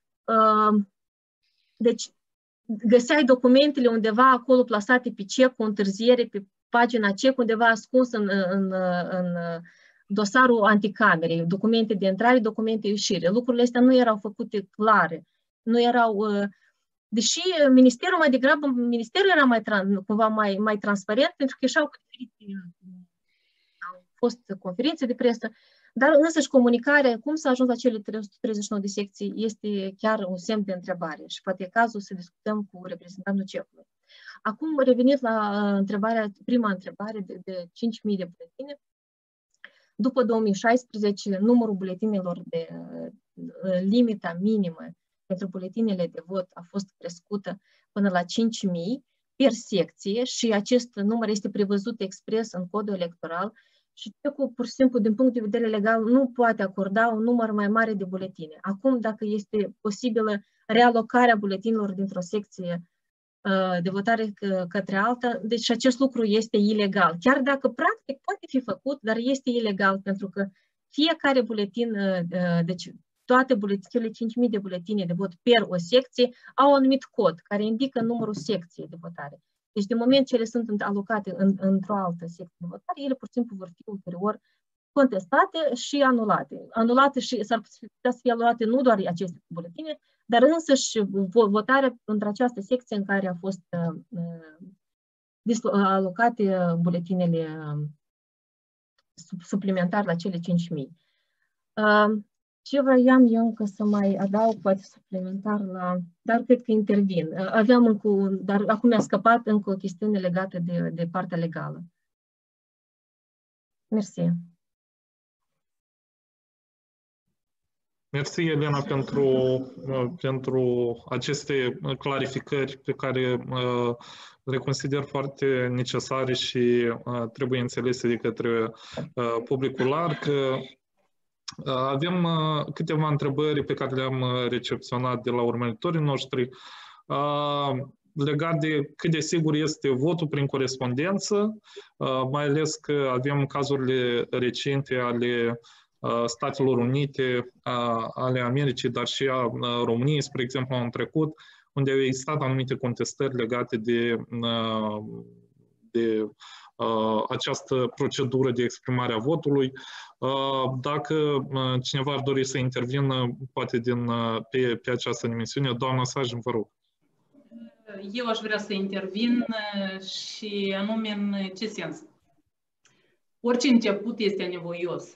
Uh, deci găseai documentele undeva acolo plasate pe C E C cu întârziere, pe pagina C E C, undeva ascuns în, în, în dosarul anticamerei, documente de intrare, documente de ieșire. Lucrurile astea nu erau făcute clare, nu erau... Deși ministerul mai degrabă, ministerul era mai, cumva mai, mai transparent, pentru că ieșeau au fost conferințe de presă, dar însăși comunicarea, cum s-a ajuns la cele trei sute treizeci și nouă de secții, este chiar un semn de întrebare și poate e cazul să discutăm cu reprezentantul C E C-ului. Acum, revenind la întrebarea, prima întrebare de, de cinci mii de buletine, după două mii șaisprezece, numărul buletinelor de limita minimă pentru buletinele de vot a fost crescută până la cinci mii per secție și acest număr este prevăzut expres în codul electoral și C E C-ul, pur și simplu, din punct de vedere legal, nu poate acorda un număr mai mare de buletine. Acum, dacă este posibilă realocarea buletinelor dintr-o secție de votare către alta, deci acest lucru este ilegal. Chiar dacă practic poate fi făcut, dar este ilegal pentru că fiecare buletin, deci toate buletinele, cinci mii de buletine de vot per o secție, au un anumit cod care indică numărul secției de votare. Deci de moment ce ele sunt alocate în, într-o altă secție de votare, ele pur și simplu vor fi ulterior contestate și anulate. Anulate și s-ar putea să fie anulate nu doar aceste buletine, dar însăși votarea într-această secție în care a fost uh, alocate buletinele uh, suplimentare la cele cinci mii. Uh, ce vroiam eu încă să mai adaug, poate suplimentar la... Dar cred că intervin. Uh, aveam încă, dar acum mi-a scăpat încă o chestiune legată de, de partea legală. Mersi. Mersi, Elena, pentru, pentru aceste clarificări pe care uh, le consider foarte necesare și uh, trebuie înțelese de către uh, publicul larg. Uh, avem uh, câteva întrebări pe care le-am recepționat de la urmăritorii noștri. Uh, legat de cât de sigur este votul prin corespondență, mai ales că avem cazurile recente ale Statelor Unite, ale Americii, dar și a României, spre exemplu, în trecut, unde au existat anumite contestări legate de, de această procedură de exprimare a votului. Dacă cineva ar dori să intervină, poate din, pe, pe această emisiune, doamna Sajin, vă rog. Eu aș vrea să intervin și anume în ce sens? Orice început este anevoios.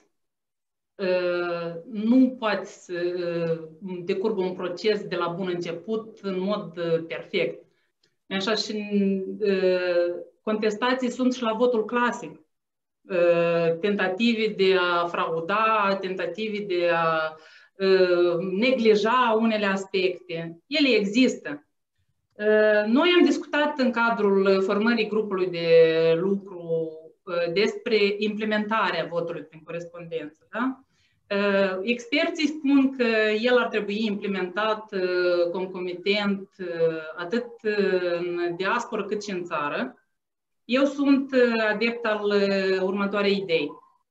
Nu poți să decurgă un proces de la bun început în mod perfect. Așa și contestații sunt și la votul clasic. Tentative de a frauda, tentative de a neglija unele aspecte. Ele există. Noi am discutat în cadrul formării grupului de lucru despre implementarea votului prin corespondență. Da? Experții spun că el ar trebui implementat concomitent atât în diasporă cât și în țară. Eu sunt adept al următoarei idei.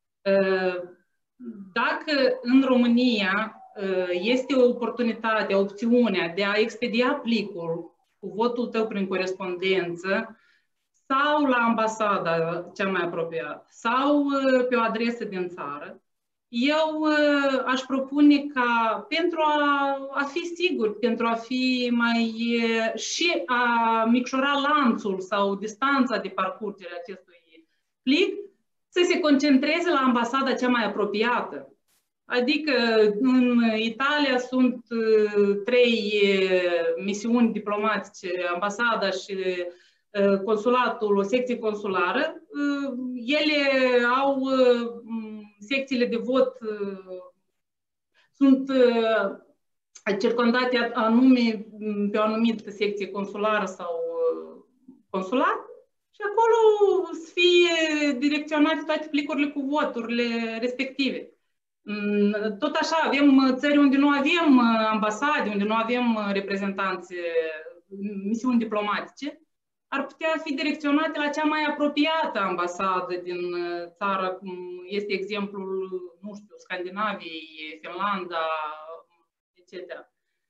Dacă în România este o oportunitate, o opțiune de a expedia plicul cu votul tău prin corespondență sau la ambasada cea mai apropiată sau pe o adresă din țară, eu aș propune ca pentru a, a fi sigur, pentru a fi mai și a micșora lanțul sau distanța de parcurgere a acestui plic, să se concentreze la ambasada cea mai apropiată. Adică în Italia sunt trei misiuni diplomatice, ambasada și consulatul, o secție consulară. Ele au secțiile de vot, sunt circondate anume pe o anumită secție consulară sau consulat și acolo să fie direcționate toate plicurile cu voturile respective. Tot așa, avem țări unde nu avem ambasade, unde nu avem reprezentanțe, misiuni diplomatice, ar putea fi direcționate la cea mai apropiată ambasadă din țară, cum este exemplul, nu știu, Scandinaviei, Finlanda, et cetera.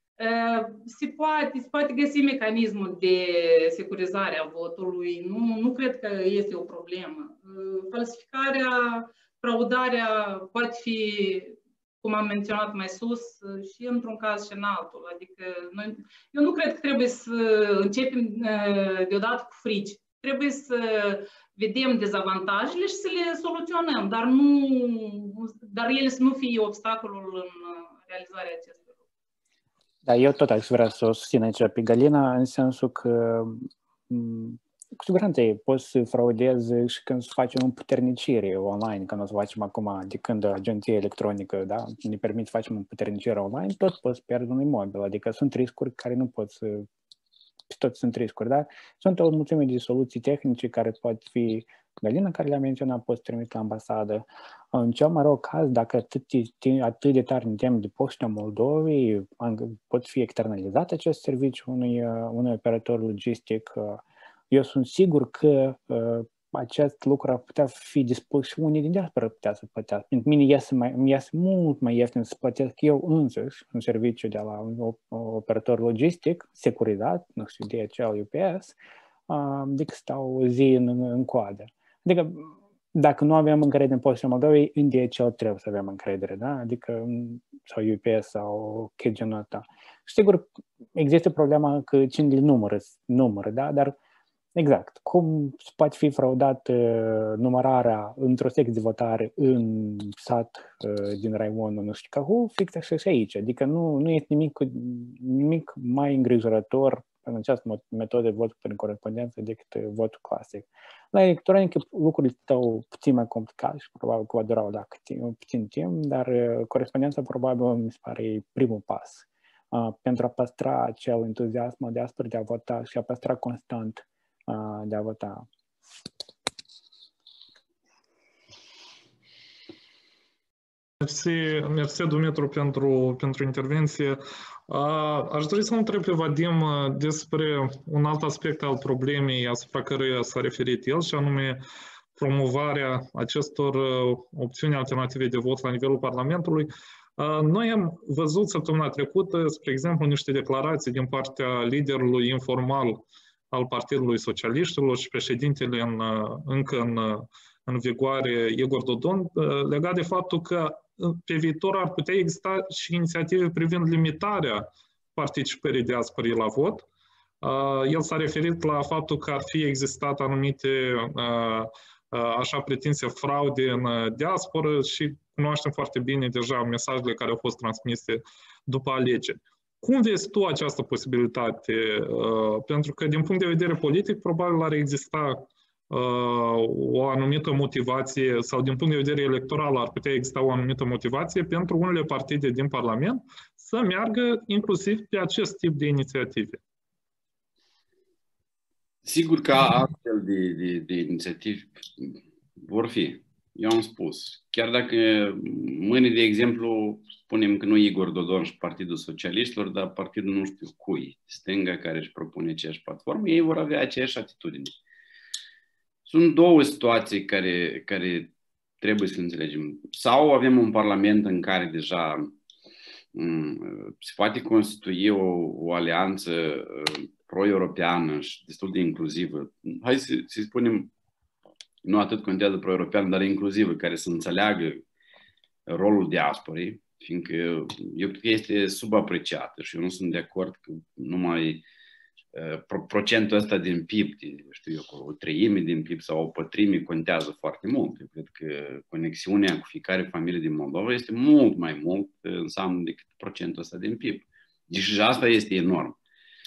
Se poate, se poate găsi mecanismul de securizare a votului, nu, nu cred că este o problemă. Falsificarea, fraudarea poate fi, cum am menționat mai sus, și într-un caz și în altul. Adică noi, eu nu cred că trebuie să începem deodată cu frici. Trebuie să vedem dezavantajele și să le soluționăm, dar, nu, dar ele să nu fie obstacolul în realizarea acestui lucru. Da, eu tot aș vrea să o susțin aici pe Galina, în sensul că cu siguranță poți să fraudezi și când să facem împuternicire online, când o să facem acum, de când agenția electronică, da, ne permit să facem împuternicire online, tot poți pierde un imobil, adică sunt riscuri care nu poți să, tot sunt riscuri, da? Sunt o mulțime de soluții tehnice care pot fi, Galina care le-a menționat, poți trimite la ambasadă. În cel mai rău caz, dacă atât, atât de tare ne tem de Poșta Moldovei, pot fi externalizat acest serviciu unui, unui operator logistic. Eu sunt sigur că uh, acest lucru ar putea fi dispus și unii din diaspora putea să plătească. Pentru mine iese, mai, iese mult mai ieftin să plătesc eu însuși un serviciu de la un operator logistic, securizat, nu știu, D H L, U P S, uh, decât stau o zi în, în coadă. Adică, dacă nu avem încredere în Poșta Moldovei, în D H L trebuie să avem încredere, da? Adică, sau U P S sau genul ăsta. Și sigur, există problema că cine le numără, numără, da? Dar exact. Cum poate fi fraudat uh, numărarea într-o secție de votare în sat uh, din Raimondul, nu știu Cahu, fix așa și aici. Adică nu, nu este nimic, nimic mai îngrijorător în această metodă de vot prin corespondență decât uh, votul clasic. La electronică lucrurile stau puțin mai complicate și probabil că va dura la puțin timp, dar uh, corespondența probabil mi se pare primul pas uh, pentru a păstra acel entuziasm de aspăr de a vota și a păstra constant de a vota. Mersi, mersi Dumitru, pentru, pentru intervenție. Aș dori să mă întreb pe Vadim despre un alt aspect al problemei asupra căruia s-a referit el, și anume promovarea acestor opțiuni alternative de vot la nivelul Parlamentului. Noi am văzut săptămâna trecută, spre exemplu, niște declarații din partea liderului informal al Partidului Socialiștilor și președintele în, încă în, în vigoare, Igor Dodon, legat de faptul că pe viitor ar putea exista și inițiative privind limitarea participării diasporii la vot. El s-a referit la faptul că ar fi existat anumite așa pretinse fraude în diasporă și cunoaștem foarte bine deja mesajele care au fost transmise după alegeri. Cum vezi tu această posibilitate? Pentru că din punct de vedere politic probabil ar exista o anumită motivație, sau din punct de vedere electoral ar putea exista o anumită motivație pentru unele partide din Parlament să meargă inclusiv pe acest tip de inițiative. Sigur că astfel de, de, de inițiative vor fi. Eu am spus. Chiar dacă mâine, de exemplu, spunem că nu Igor Dodon și Partidul Socialiștilor, dar partidul nu știu cui, stânga, care își propune aceeași platformă, ei vor avea aceeași atitudine. Sunt două situații care, care trebuie să înțelegem. Sau avem un parlament în care deja m- se poate constitui o, o alianță pro-europeană și destul de inclusivă. Hai să, să spunem, nu atât contează pro-european, dar inclusivă, care să înțeleagă rolul diasporei, fiindcă eu cred că este subapreciată și eu nu sunt de acord că numai procentul ăsta din P I B, știu eu, o treime din P I B sau o pătrime contează foarte mult. Eu cred că conexiunea cu fiecare familie din Moldova este mult mai mult înseamnă decât procentul ăsta din P I B. Deci și asta este enorm.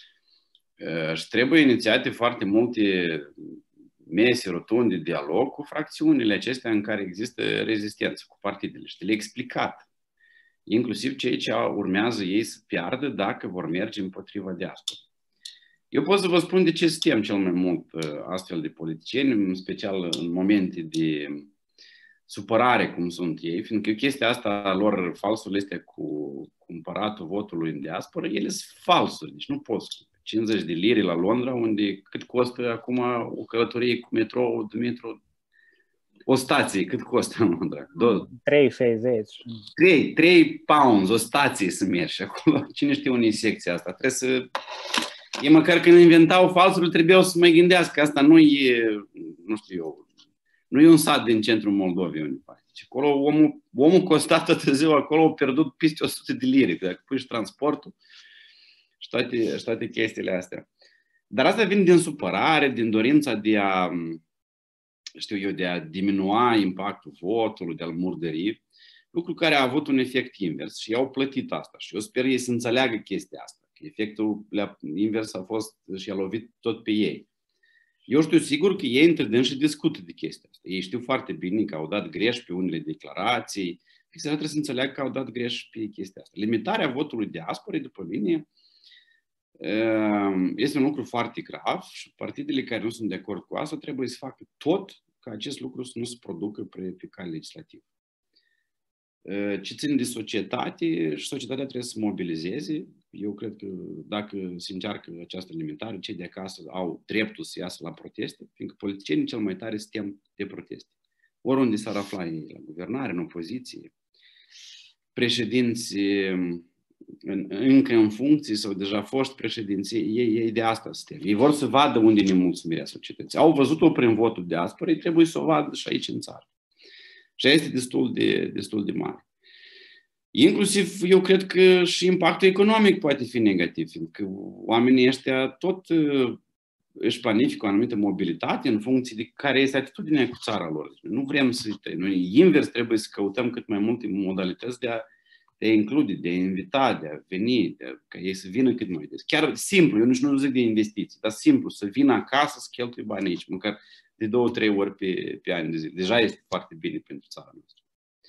Și trebuie inițiate foarte multe mese rotunde de dialog cu fracțiunile acestea în care există rezistență, cu partidele. Și le explicat. Inclusiv cei ce urmează ei să piardă dacă vor merge împotriva diasporei. Eu pot să vă spun de ce suntem cel mai mult astfel de politicieni, în special în momente de supărare cum sunt ei, fiindcă chestia asta lor, falsul este cu cumpăratul votului în diasporă, ele sunt falsuri, deci nu poți. cincizeci de lire la Londra, unde cât costă acum o călătorie cu metrou, Dumitru, o stație, cât costă în Londra? trei șaizeci. trei pounds, o stație să mergi acolo. Cine știe unde e secția asta? Trebuie să... E măcar când inventau falsul, trebuiau să mai gândească. Asta nu e, nu știu eu, nu e un sat din centrul Moldovei unde faci. Deci acolo omul, omul costa toată ziua, acolo a pierdut peste o sută de lire. Dacă pui și transportul și toate, și toate chestiile astea. Dar asta vine din supărare, din dorința de a, știu eu, de a diminua impactul votului, de a-l murdări, lucru care a avut un efect invers și i-au plătit asta. Și eu sper ei să înțeleagă chestia asta. Efectul invers a fost și a lovit tot pe ei. Eu știu sigur că ei între dâns și discută de chestia asta. Ei știu foarte bine că au dat greș pe unele declarații. Fix trebuie să înțeleagă că au dat greș pe chestia asta. Limitarea votului diasporei, după mine, este un lucru foarte grav și partidele care nu sunt de acord cu asta trebuie să facă tot ca acest lucru să nu se producă pe, pe cale legislativă. Ce țin de societate, și societatea trebuie să se mobilizeze. Eu cred că dacă se încearcă această limitare, cei de acasă au dreptul să iasă la proteste, fiindcă politicienii cel mai tare se tem de proteste. Oriunde s-ar afla ei, la guvernare, în opoziție, președinți în, încă în funcție sau deja foști președinți, ei, ei de asta se tem. Ei vor să vadă unde e nemulțumirea societății. Au văzut-o prin votul diasporei, trebuie să o vadă și aici în țară. Și este destul de, destul de mare. Inclusiv, eu cred că și impactul economic poate fi negativ, fiindcă oamenii ăștia tot își planifică o anumită mobilitate în funcție de care este atitudinea cu țara lor. Nu vrem să... Noi invers trebuie să căutăm cât mai multe modalități de a, de a include, de a invita, de a veni, de a, ca ei să vină cât mai des. Chiar simplu, eu nici nu zic de investiții, dar simplu, să vină acasă să cheltuie bani aici, măcar de două, trei ori pe, pe ani de zi. Deja este foarte bine pentru țara noastră.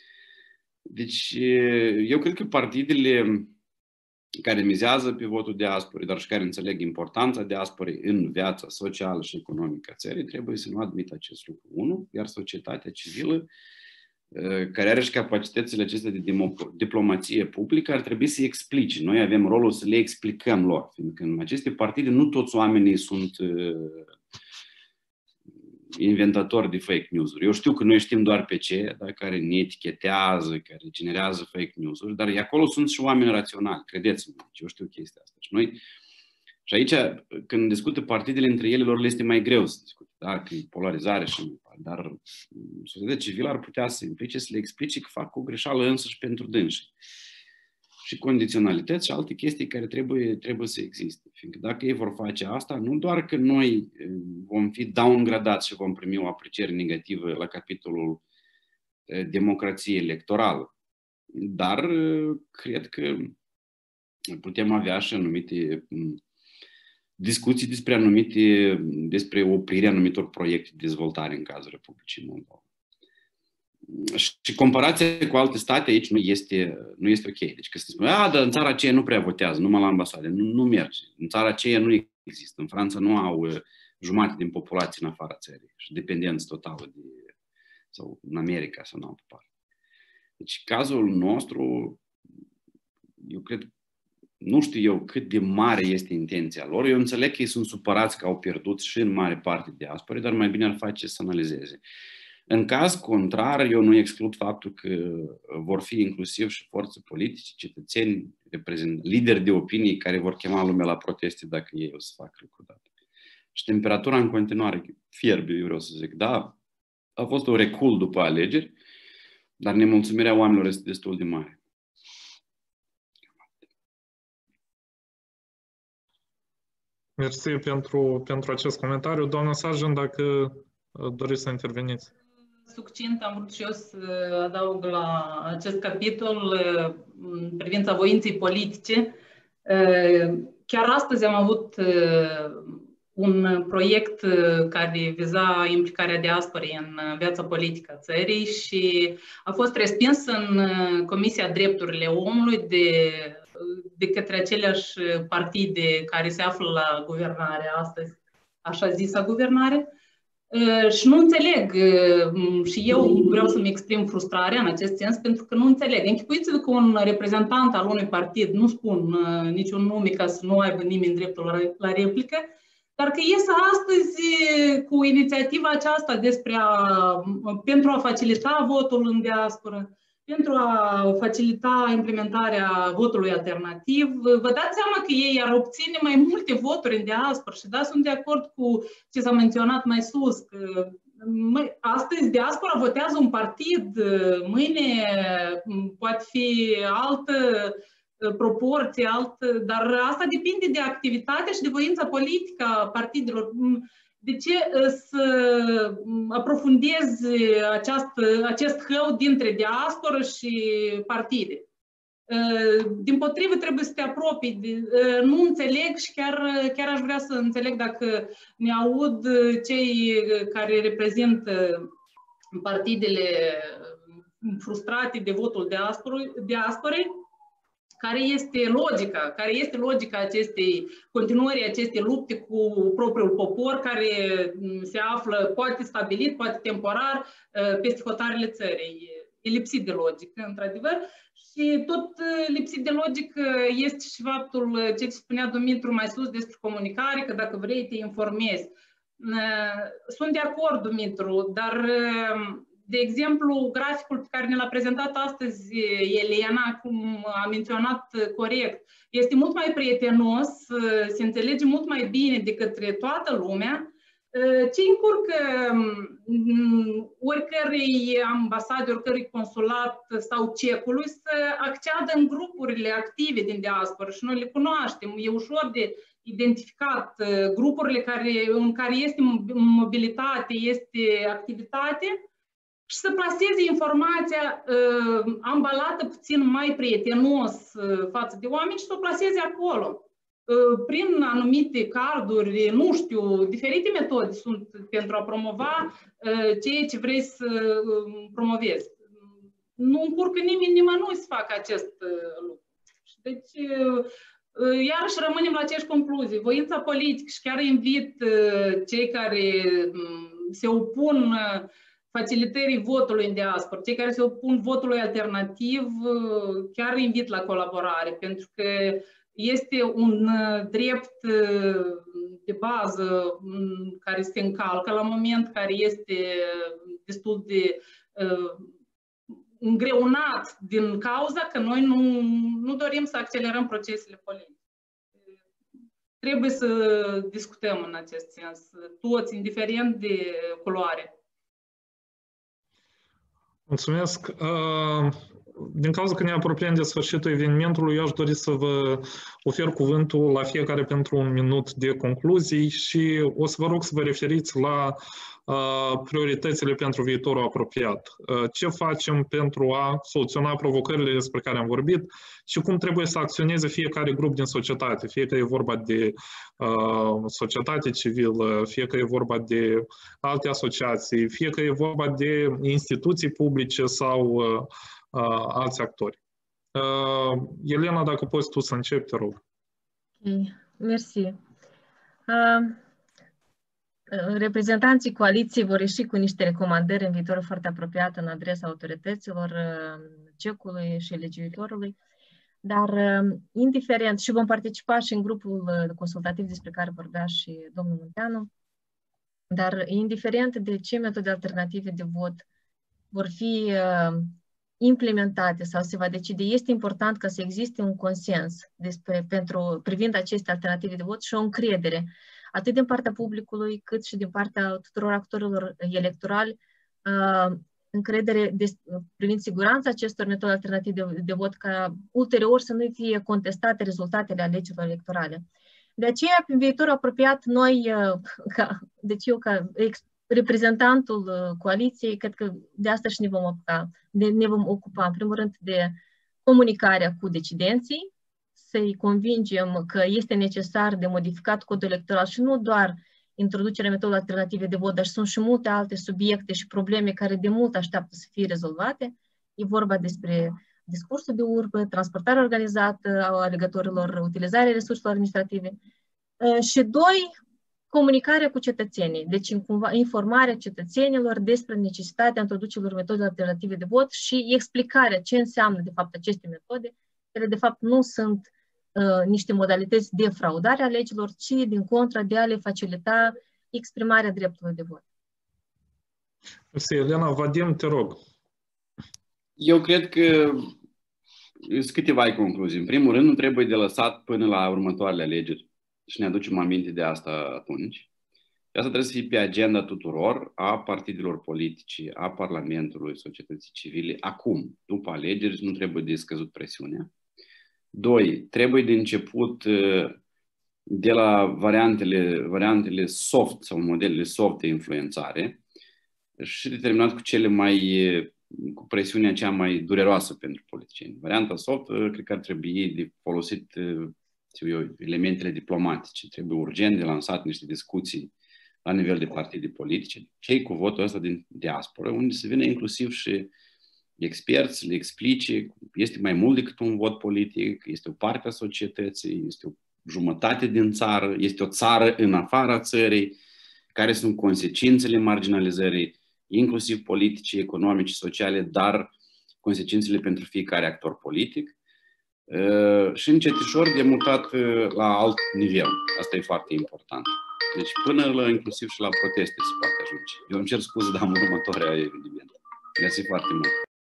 Deci, eu cred că partidele care mizează pe votul diasporei, dar și care înțeleg importanța diasporei în viața socială și economică a țării, trebuie să nu admită acest lucru. Unu, iar societatea civilă care are și capacitățile acestea de diplomație publică, ar trebui să explice. Noi avem rolul să le explicăm lor, fiindcă în aceste partide nu toți oamenii sunt inventatori de fake news-uri. Eu știu că noi știm doar pe ce, da, care ne etichetează, care generează fake news-uri, dar acolo sunt și oameni raționali, credeți-mă, eu știu chestia asta. Și noi, și aici, când discută partidele între ele, lor le este mai greu să discute, da, că e polarizare și mai departe, dar societatea civilă ar putea să implice, să le explice că fac o greșeală însăși pentru dânsii. Și condiționalități și alte chestii care trebuie, trebuie să existe. Fiindcă dacă ei vor face asta, nu doar că noi vom fi downgradați și vom primi o apreciere negativă la capitolul democrație electorală, dar cred că putem avea și anumite discuții despre anumite, despre oprirea anumitor proiecte de dezvoltare în cazul Republicii Moldova. Și comparația cu alte state aici nu este, nu este ok. Deci că se spune, a, dar în țara aceea nu prea votează, numai la ambasade. Nu, nu merge. În țara aceea nu există. În Franța nu au jumătate din populație în afara țării și dependență totală de, sau în America sau în altă parte. Deci cazul nostru, eu cred, nu știu eu cât de mare este intenția lor. Eu înțeleg că ei sunt supărați că au pierdut și în mare parte diaspora, dar mai bine ar face să analizeze. În caz contrar, eu nu exclud faptul că vor fi inclusiv și forțe politice, cetățeni, lideri de opinii care vor chema lumea la proteste dacă ei o să facă lucrul dat. Și temperatura în continuare fierbe, eu vreau să zic. Da, a fost un recul după alegeri, dar nemulțumirea oamenilor este destul de mare. Mersi pentru, pentru acest comentariu. Doamna Sargent, dacă doriți să interveniți. Succint, am vrut și eu să adaug la acest capitol în privința voinței politice. Chiar astăzi am avut un proiect care viza implicarea diasporei în viața politică a țării și a fost respins în Comisia Drepturile Omului de, de către aceleași partide care se află la guvernare astăzi, așa zisa guvernare. Uh, și nu înțeleg, uh, și eu vreau să-mi exprim frustrarea în acest sens, pentru că nu înțeleg. Închipuiți-vă că un reprezentant al unui partid, nu spun uh, niciun nume ca să nu aibă nimeni dreptul la, la replică, dar că iese astăzi cu inițiativa aceasta despre a, pentru a facilita votul în diasporă, pentru a facilita implementarea votului alternativ. Vă dați seama că ei ar obține mai multe voturi în diaspora și da, sunt de acord cu ce s-a menționat mai sus, că astăzi diaspora votează un partid, mâine poate fi altă proporție, altă, dar asta depinde de activitatea și de voința politică a partidelor. De ce să aprofundezi această, acest hău dintre diasporă și partide? Dimpotrivă, trebuie să te apropii. De, nu înțeleg și chiar, chiar aș vrea să înțeleg dacă ne aud cei care reprezintă partidele frustrate de votul diasporei, care este logica, care este logica acestei continuării acestei lupte cu propriul popor care se află poate stabilit, poate temporar peste hotarele țării. E lipsit de logică, într-adevăr, și tot lipsit de logică este și faptul ce spunea Dumitru mai sus despre comunicare, că dacă vrei te informezi. Sunt de acord, Dumitru, dar de exemplu, graficul pe care ne l-a prezentat astăzi Elena, cum a menționat corect, este mult mai prietenos, se înțelege mult mai bine de către toată lumea, ce încurcă oricărei ambasade, oricărui consulat sau cecului să acceadă în grupurile active din diaspora și noi le cunoaștem. E ușor de identificat grupurile care, în care este mobilitate, este activitate, și să plaseze informația uh, ambalată puțin mai prietenos uh, față de oameni și să o plaseze acolo. Uh, prin anumite carduri, nu știu, diferite metode sunt pentru a promova uh, ceea ce vrei să uh, promovezi. Nu încurcă nimeni nimănui să facă acest uh, lucru. Deci, uh, iarăși rămânem la aceeași concluzie. Voința politică și chiar invit uh, cei care uh, se opun uh, facilitării votului în diaspora. Cei care se opun votului alternativ chiar invit la colaborare, pentru că este un drept de bază care se încalcă la moment, care este destul de îngreunat din cauza că noi nu, nu dorim să accelerăm procesele politice. Trebuie să discutăm în acest sens, toți, indiferent de culoare. Mulțumesc. Din cauza că ne apropiem de sfârșitul evenimentului, eu aș dori să vă ofer cuvântul la fiecare pentru un minut de concluzii și o să vă rog să vă referiți la prioritățile pentru viitorul apropiat. Ce facem pentru a soluționa provocările despre care am vorbit și cum trebuie să acționeze fiecare grup din societate, fie că e vorba de uh, societate civilă, fie că e vorba de alte asociații, fie că e vorba de instituții publice sau uh, uh, alți actori. Uh, Elena, dacă poți tu să începi, te rog. Okay. Mersi. Uh... Reprezentanții coaliției vor ieși cu niște recomandări în viitorul foarte apropiat în adresa autorităților C E C-ului și legiuitorului, dar indiferent, și vom participa și în grupul consultativ despre care vorbea și domnul Munteanu, dar indiferent de ce metode alternative de vot vor fi implementate sau se va decide, este important ca să existe un consens despre, pentru, privind aceste alternative de vot și o încredere atât din partea publicului, cât și din partea tuturor actorilor electorali, uh, încredere de, privind siguranța acestor metode alternative de, de vot, ca ulterior să nu fie contestate rezultatele alegerilor electorale. De aceea, pe viitorul apropiat, noi, uh, ca, deci eu ca ex, reprezentantul uh, coaliției, cred că de asta și ne vom ocupa, de, ne vom ocupa, în primul rând, de comunicarea cu decidenții, să-i convingem că este necesar de modificat codul electoral și nu doar introducerea metodelor alternative de vot, dar sunt și multe alte subiecte și probleme care de mult așteaptă să fie rezolvate. E vorba despre discursul de urmă, transportarea organizată a alegătorilor, utilizarea resurselor administrative. Și doi, comunicarea cu cetățenii, deci cumva informarea cetățenilor despre necesitatea introducerilor metodelor alternative de vot și explicarea ce înseamnă de fapt aceste metode, care de fapt nu sunt uh, niște modalități de fraudare a legilor, ci din contra de a le facilita exprimarea dreptului de vot. Elena, Vadim, te rog. Eu cred că sunt câteva concluzii. În primul rând, nu trebuie de lăsat până la următoarele alegeri și ne aducem aminte de asta atunci. Și asta trebuie să fie pe agenda tuturor, a partidelor politice, a Parlamentului, societății civile, acum, după alegeri, nu trebuie de scăzut presiunea. Doi, trebuie de început de la variantele, variantele soft sau modelele soft de influențare și determinat cu cele mai, cu presiunea cea mai dureroasă pentru politicieni. Varianta soft, cred că ar trebui de folosit eu, elementele diplomatice. Trebuie urgent de lansat niște discuții la nivel de partide politice, cei cu votul ăsta din diaspora, unde se vine inclusiv și experți, le explice, este mai mult decât un vot politic, este o parte a societății, este o jumătate din țară, este o țară în afara țării, care sunt consecințele marginalizării, inclusiv politice, economice, sociale, dar consecințele pentru fiecare actor politic. Și încetișor de mutat la alt nivel. Asta e foarte important. Deci până la, inclusiv și la proteste se poate ajunge. Eu îmi cer scuze, dar am următoarea evident. Mersi foarte mult.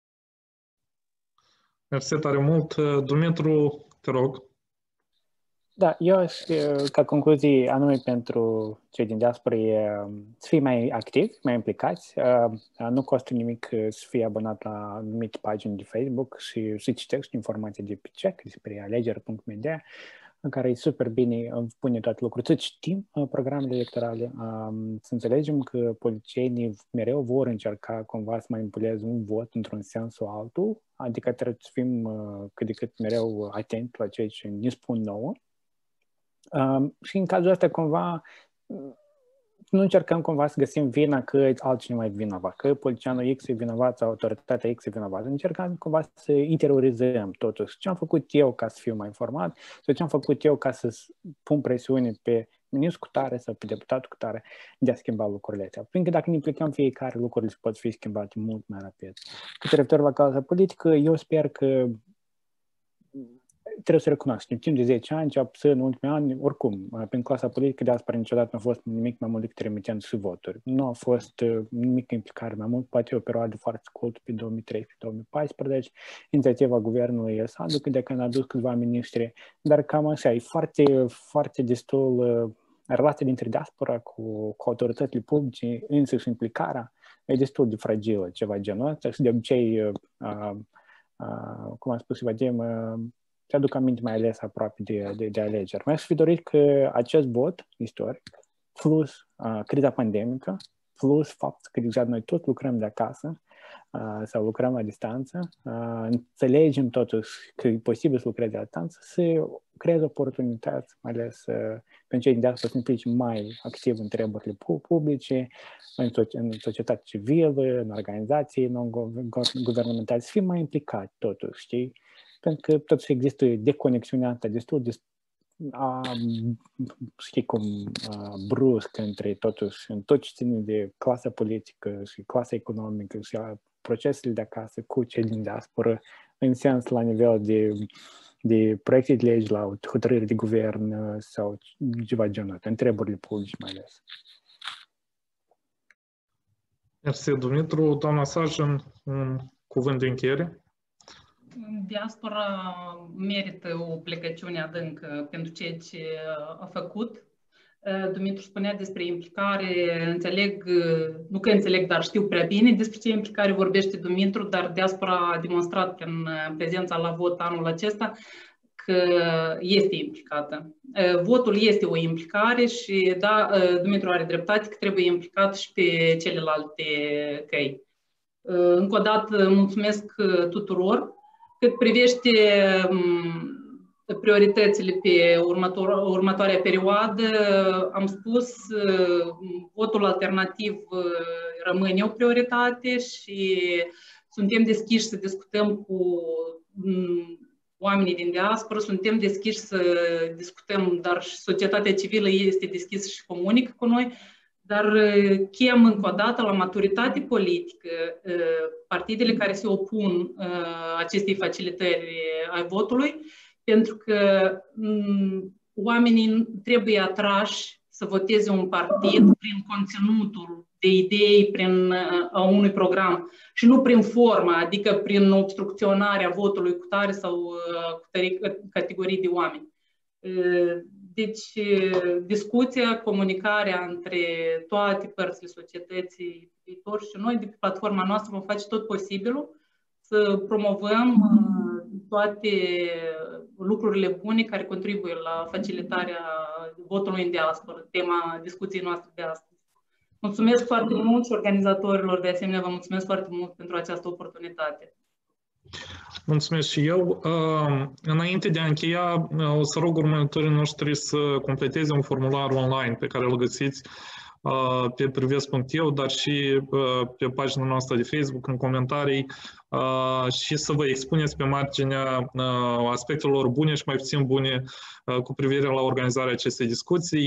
Mersi tare mult. Dumitru, te rog. Da, eu ca concluzie anume pentru cei din diaspora e să fie mai activi, mai implicați. Nu costă nimic să fie abonat la anumite pagini de Facebook și să citești informații de pe C E C despre alegeri punct media, în care e super bine pune toate lucrurile. Să citim programele electorale, să înțelegem că politicienii mereu vor încerca cumva să manipuleze un vot într-un sens sau altul, adică trebuie să fim cât de cât mereu atenți la ceea ce ne spun nouă. Um, și în cazul ăsta cumva nu încercăm cumva să găsim vina că altcineva e vinovat, că politicianul X e vinovat sau autoritatea X e vinovat. Încercăm cumva să interiorizăm totuși ce am făcut eu ca să fiu mai informat sau ce am făcut eu ca să pun presiune pe ministru cu tare sau pe deputatul cu tare de a schimba lucrurile astea. Fiindcă dacă ne implicăm fiecare, lucrurile se pot fi schimbate mult mai rapid. Cât referitor la cauza politică, eu sper că trebuie să recunoaștem, timp de zece ani, cea puțin în ultimii ani, oricum, prin clasa politică diaspora niciodată nu a fost nimic mai mult decât remitenți și voturi. Nu a fost uh, nimic implicare mai mult, poate o perioadă foarte scurtă pe două mii treisprezece două mii paisprezece, inițiativa guvernului S A D U, de când a adus câțiva ministri, dar cam așa, e foarte, foarte destul uh, relația dintre diaspora cu, cu autoritățile publice, însăși implicarea, e destul de fragilă, ceva genul ăsta și de obicei, uh, uh, uh, cum am spus, Vadim, uh, se aduc aminte mai ales aproape de, de, de alegeri. Mi-aș fi dorit că acest vot istoric, plus uh, criza pandemică, plus faptul că deja noi tot lucrăm de acasă uh, sau lucrăm la distanță, uh, înțelegem totuși că e posibil să lucrezi la distanță, să creeze oportunități, mai ales uh, pentru cei din diaspora să se implice mai activ în treburile publice, în, în societatea civilă, în organizații non-guvernamentale, să fie mai implicați totuși, știi? Pentru că totuși există deconexiunea asta destul de, a, știi cum, a, brusc între totuși, în tot ce ține de clasa politică și clasa economică și a procesele de acasă cu cei din diaspora, în sens la nivel de, de proiecte de legi, la hotărâri de guvern sau ceva genul, întrebările publice mai ales. Mersi, Dumitru. Doamna Sargen, un cuvânt de încheiere? Diaspora merită o plecăciune adâncă pentru ceea ce a făcut. Dumitru spunea despre implicare, înțeleg, nu că înțeleg, dar știu prea bine despre ce implicare vorbește Dumitru, dar diaspora a demonstrat prin prezența la vot anul acesta că este implicată. Votul este o implicare și, da, Dumitru are dreptate că trebuie implicat și pe celelalte căi. Încă o dată mulțumesc tuturor. Cât privește prioritățile pe următor, următoarea perioadă, am spus, votul alternativ rămâne o prioritate și suntem deschiși să discutăm cu oamenii din diaspora, suntem deschiși să discutăm, dar și societatea civilă este deschisă și comunică cu noi, dar chem încă o dată la maturitate politică partidele care se opun acestei facilitări a votului, pentru că oamenii trebuie atrași să voteze un partid prin conținutul de idei, prin a unui program și nu prin formă, adică prin obstrucționarea votului cu tare sau cu tare categorii de oameni. Deci, discuția, comunicarea între toate părțile societății viitor și noi, de pe platforma noastră, vom face tot posibilul să promovăm toate lucrurile bune care contribuie la facilitarea votului în diaspora, tema discuției noastre de astăzi. Mulțumesc foarte mult și organizatorilor, de asemenea, vă mulțumesc foarte mult pentru această oportunitate. Mulțumesc și eu. Înainte de a încheia, o să rog următorii noștri să completeze un formular online pe care îl găsiți pe privesc punct e u, dar și pe pagina noastră de Facebook, în comentarii, și să vă expuneți pe marginea aspectelor bune și mai puțin bune cu privire la organizarea acestei discuții.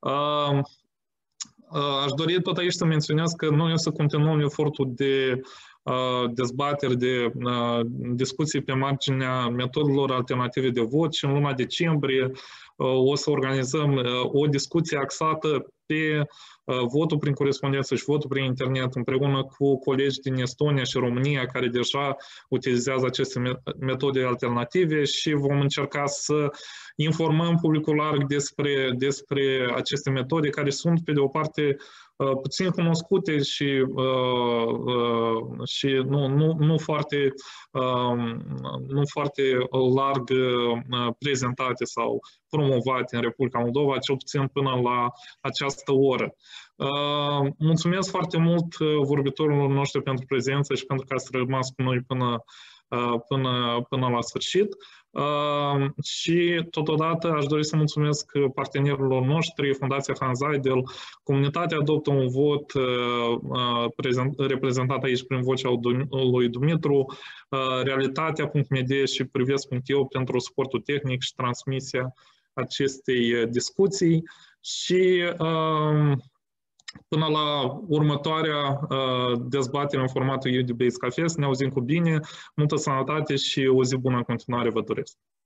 Aș dori tot aici să menționez că noi o să continuăm efortul de dezbateri, de discuții pe marginea metodelor alternative de vot și în luna decembrie o să organizăm o discuție axată pe votul prin corespondență și votul prin internet împreună cu colegi din Estonia și România care deja utilizează aceste metode alternative și vom încerca să informăm publicul larg despre, despre aceste metode care sunt, pe de o parte, puțin cunoscute și, uh, și nu, nu, nu, foarte, uh, nu foarte larg uh, prezentate sau promovate în Republica Moldova, cel puțin până la această oră. Uh, mulțumesc foarte mult vorbitorilor noștri pentru prezență și pentru că ați rămas cu noi până, uh, până, până la sfârșit. Uh, și totodată aș dori să mulțumesc partenerilor noștri, Fundația Hans Seidel, Comunitatea Adoptă un Vot, uh, prezent, reprezentat aici prin vocea lui Dumitru, uh, Realitatea punct m d și Privesc punct e u pentru suportul tehnic și transmisia acestei discuții și până la următoarea dezbatere în formatul U D Base Café, să ne auzim cu bine, multă sănătate și o zi bună în continuare vă doresc!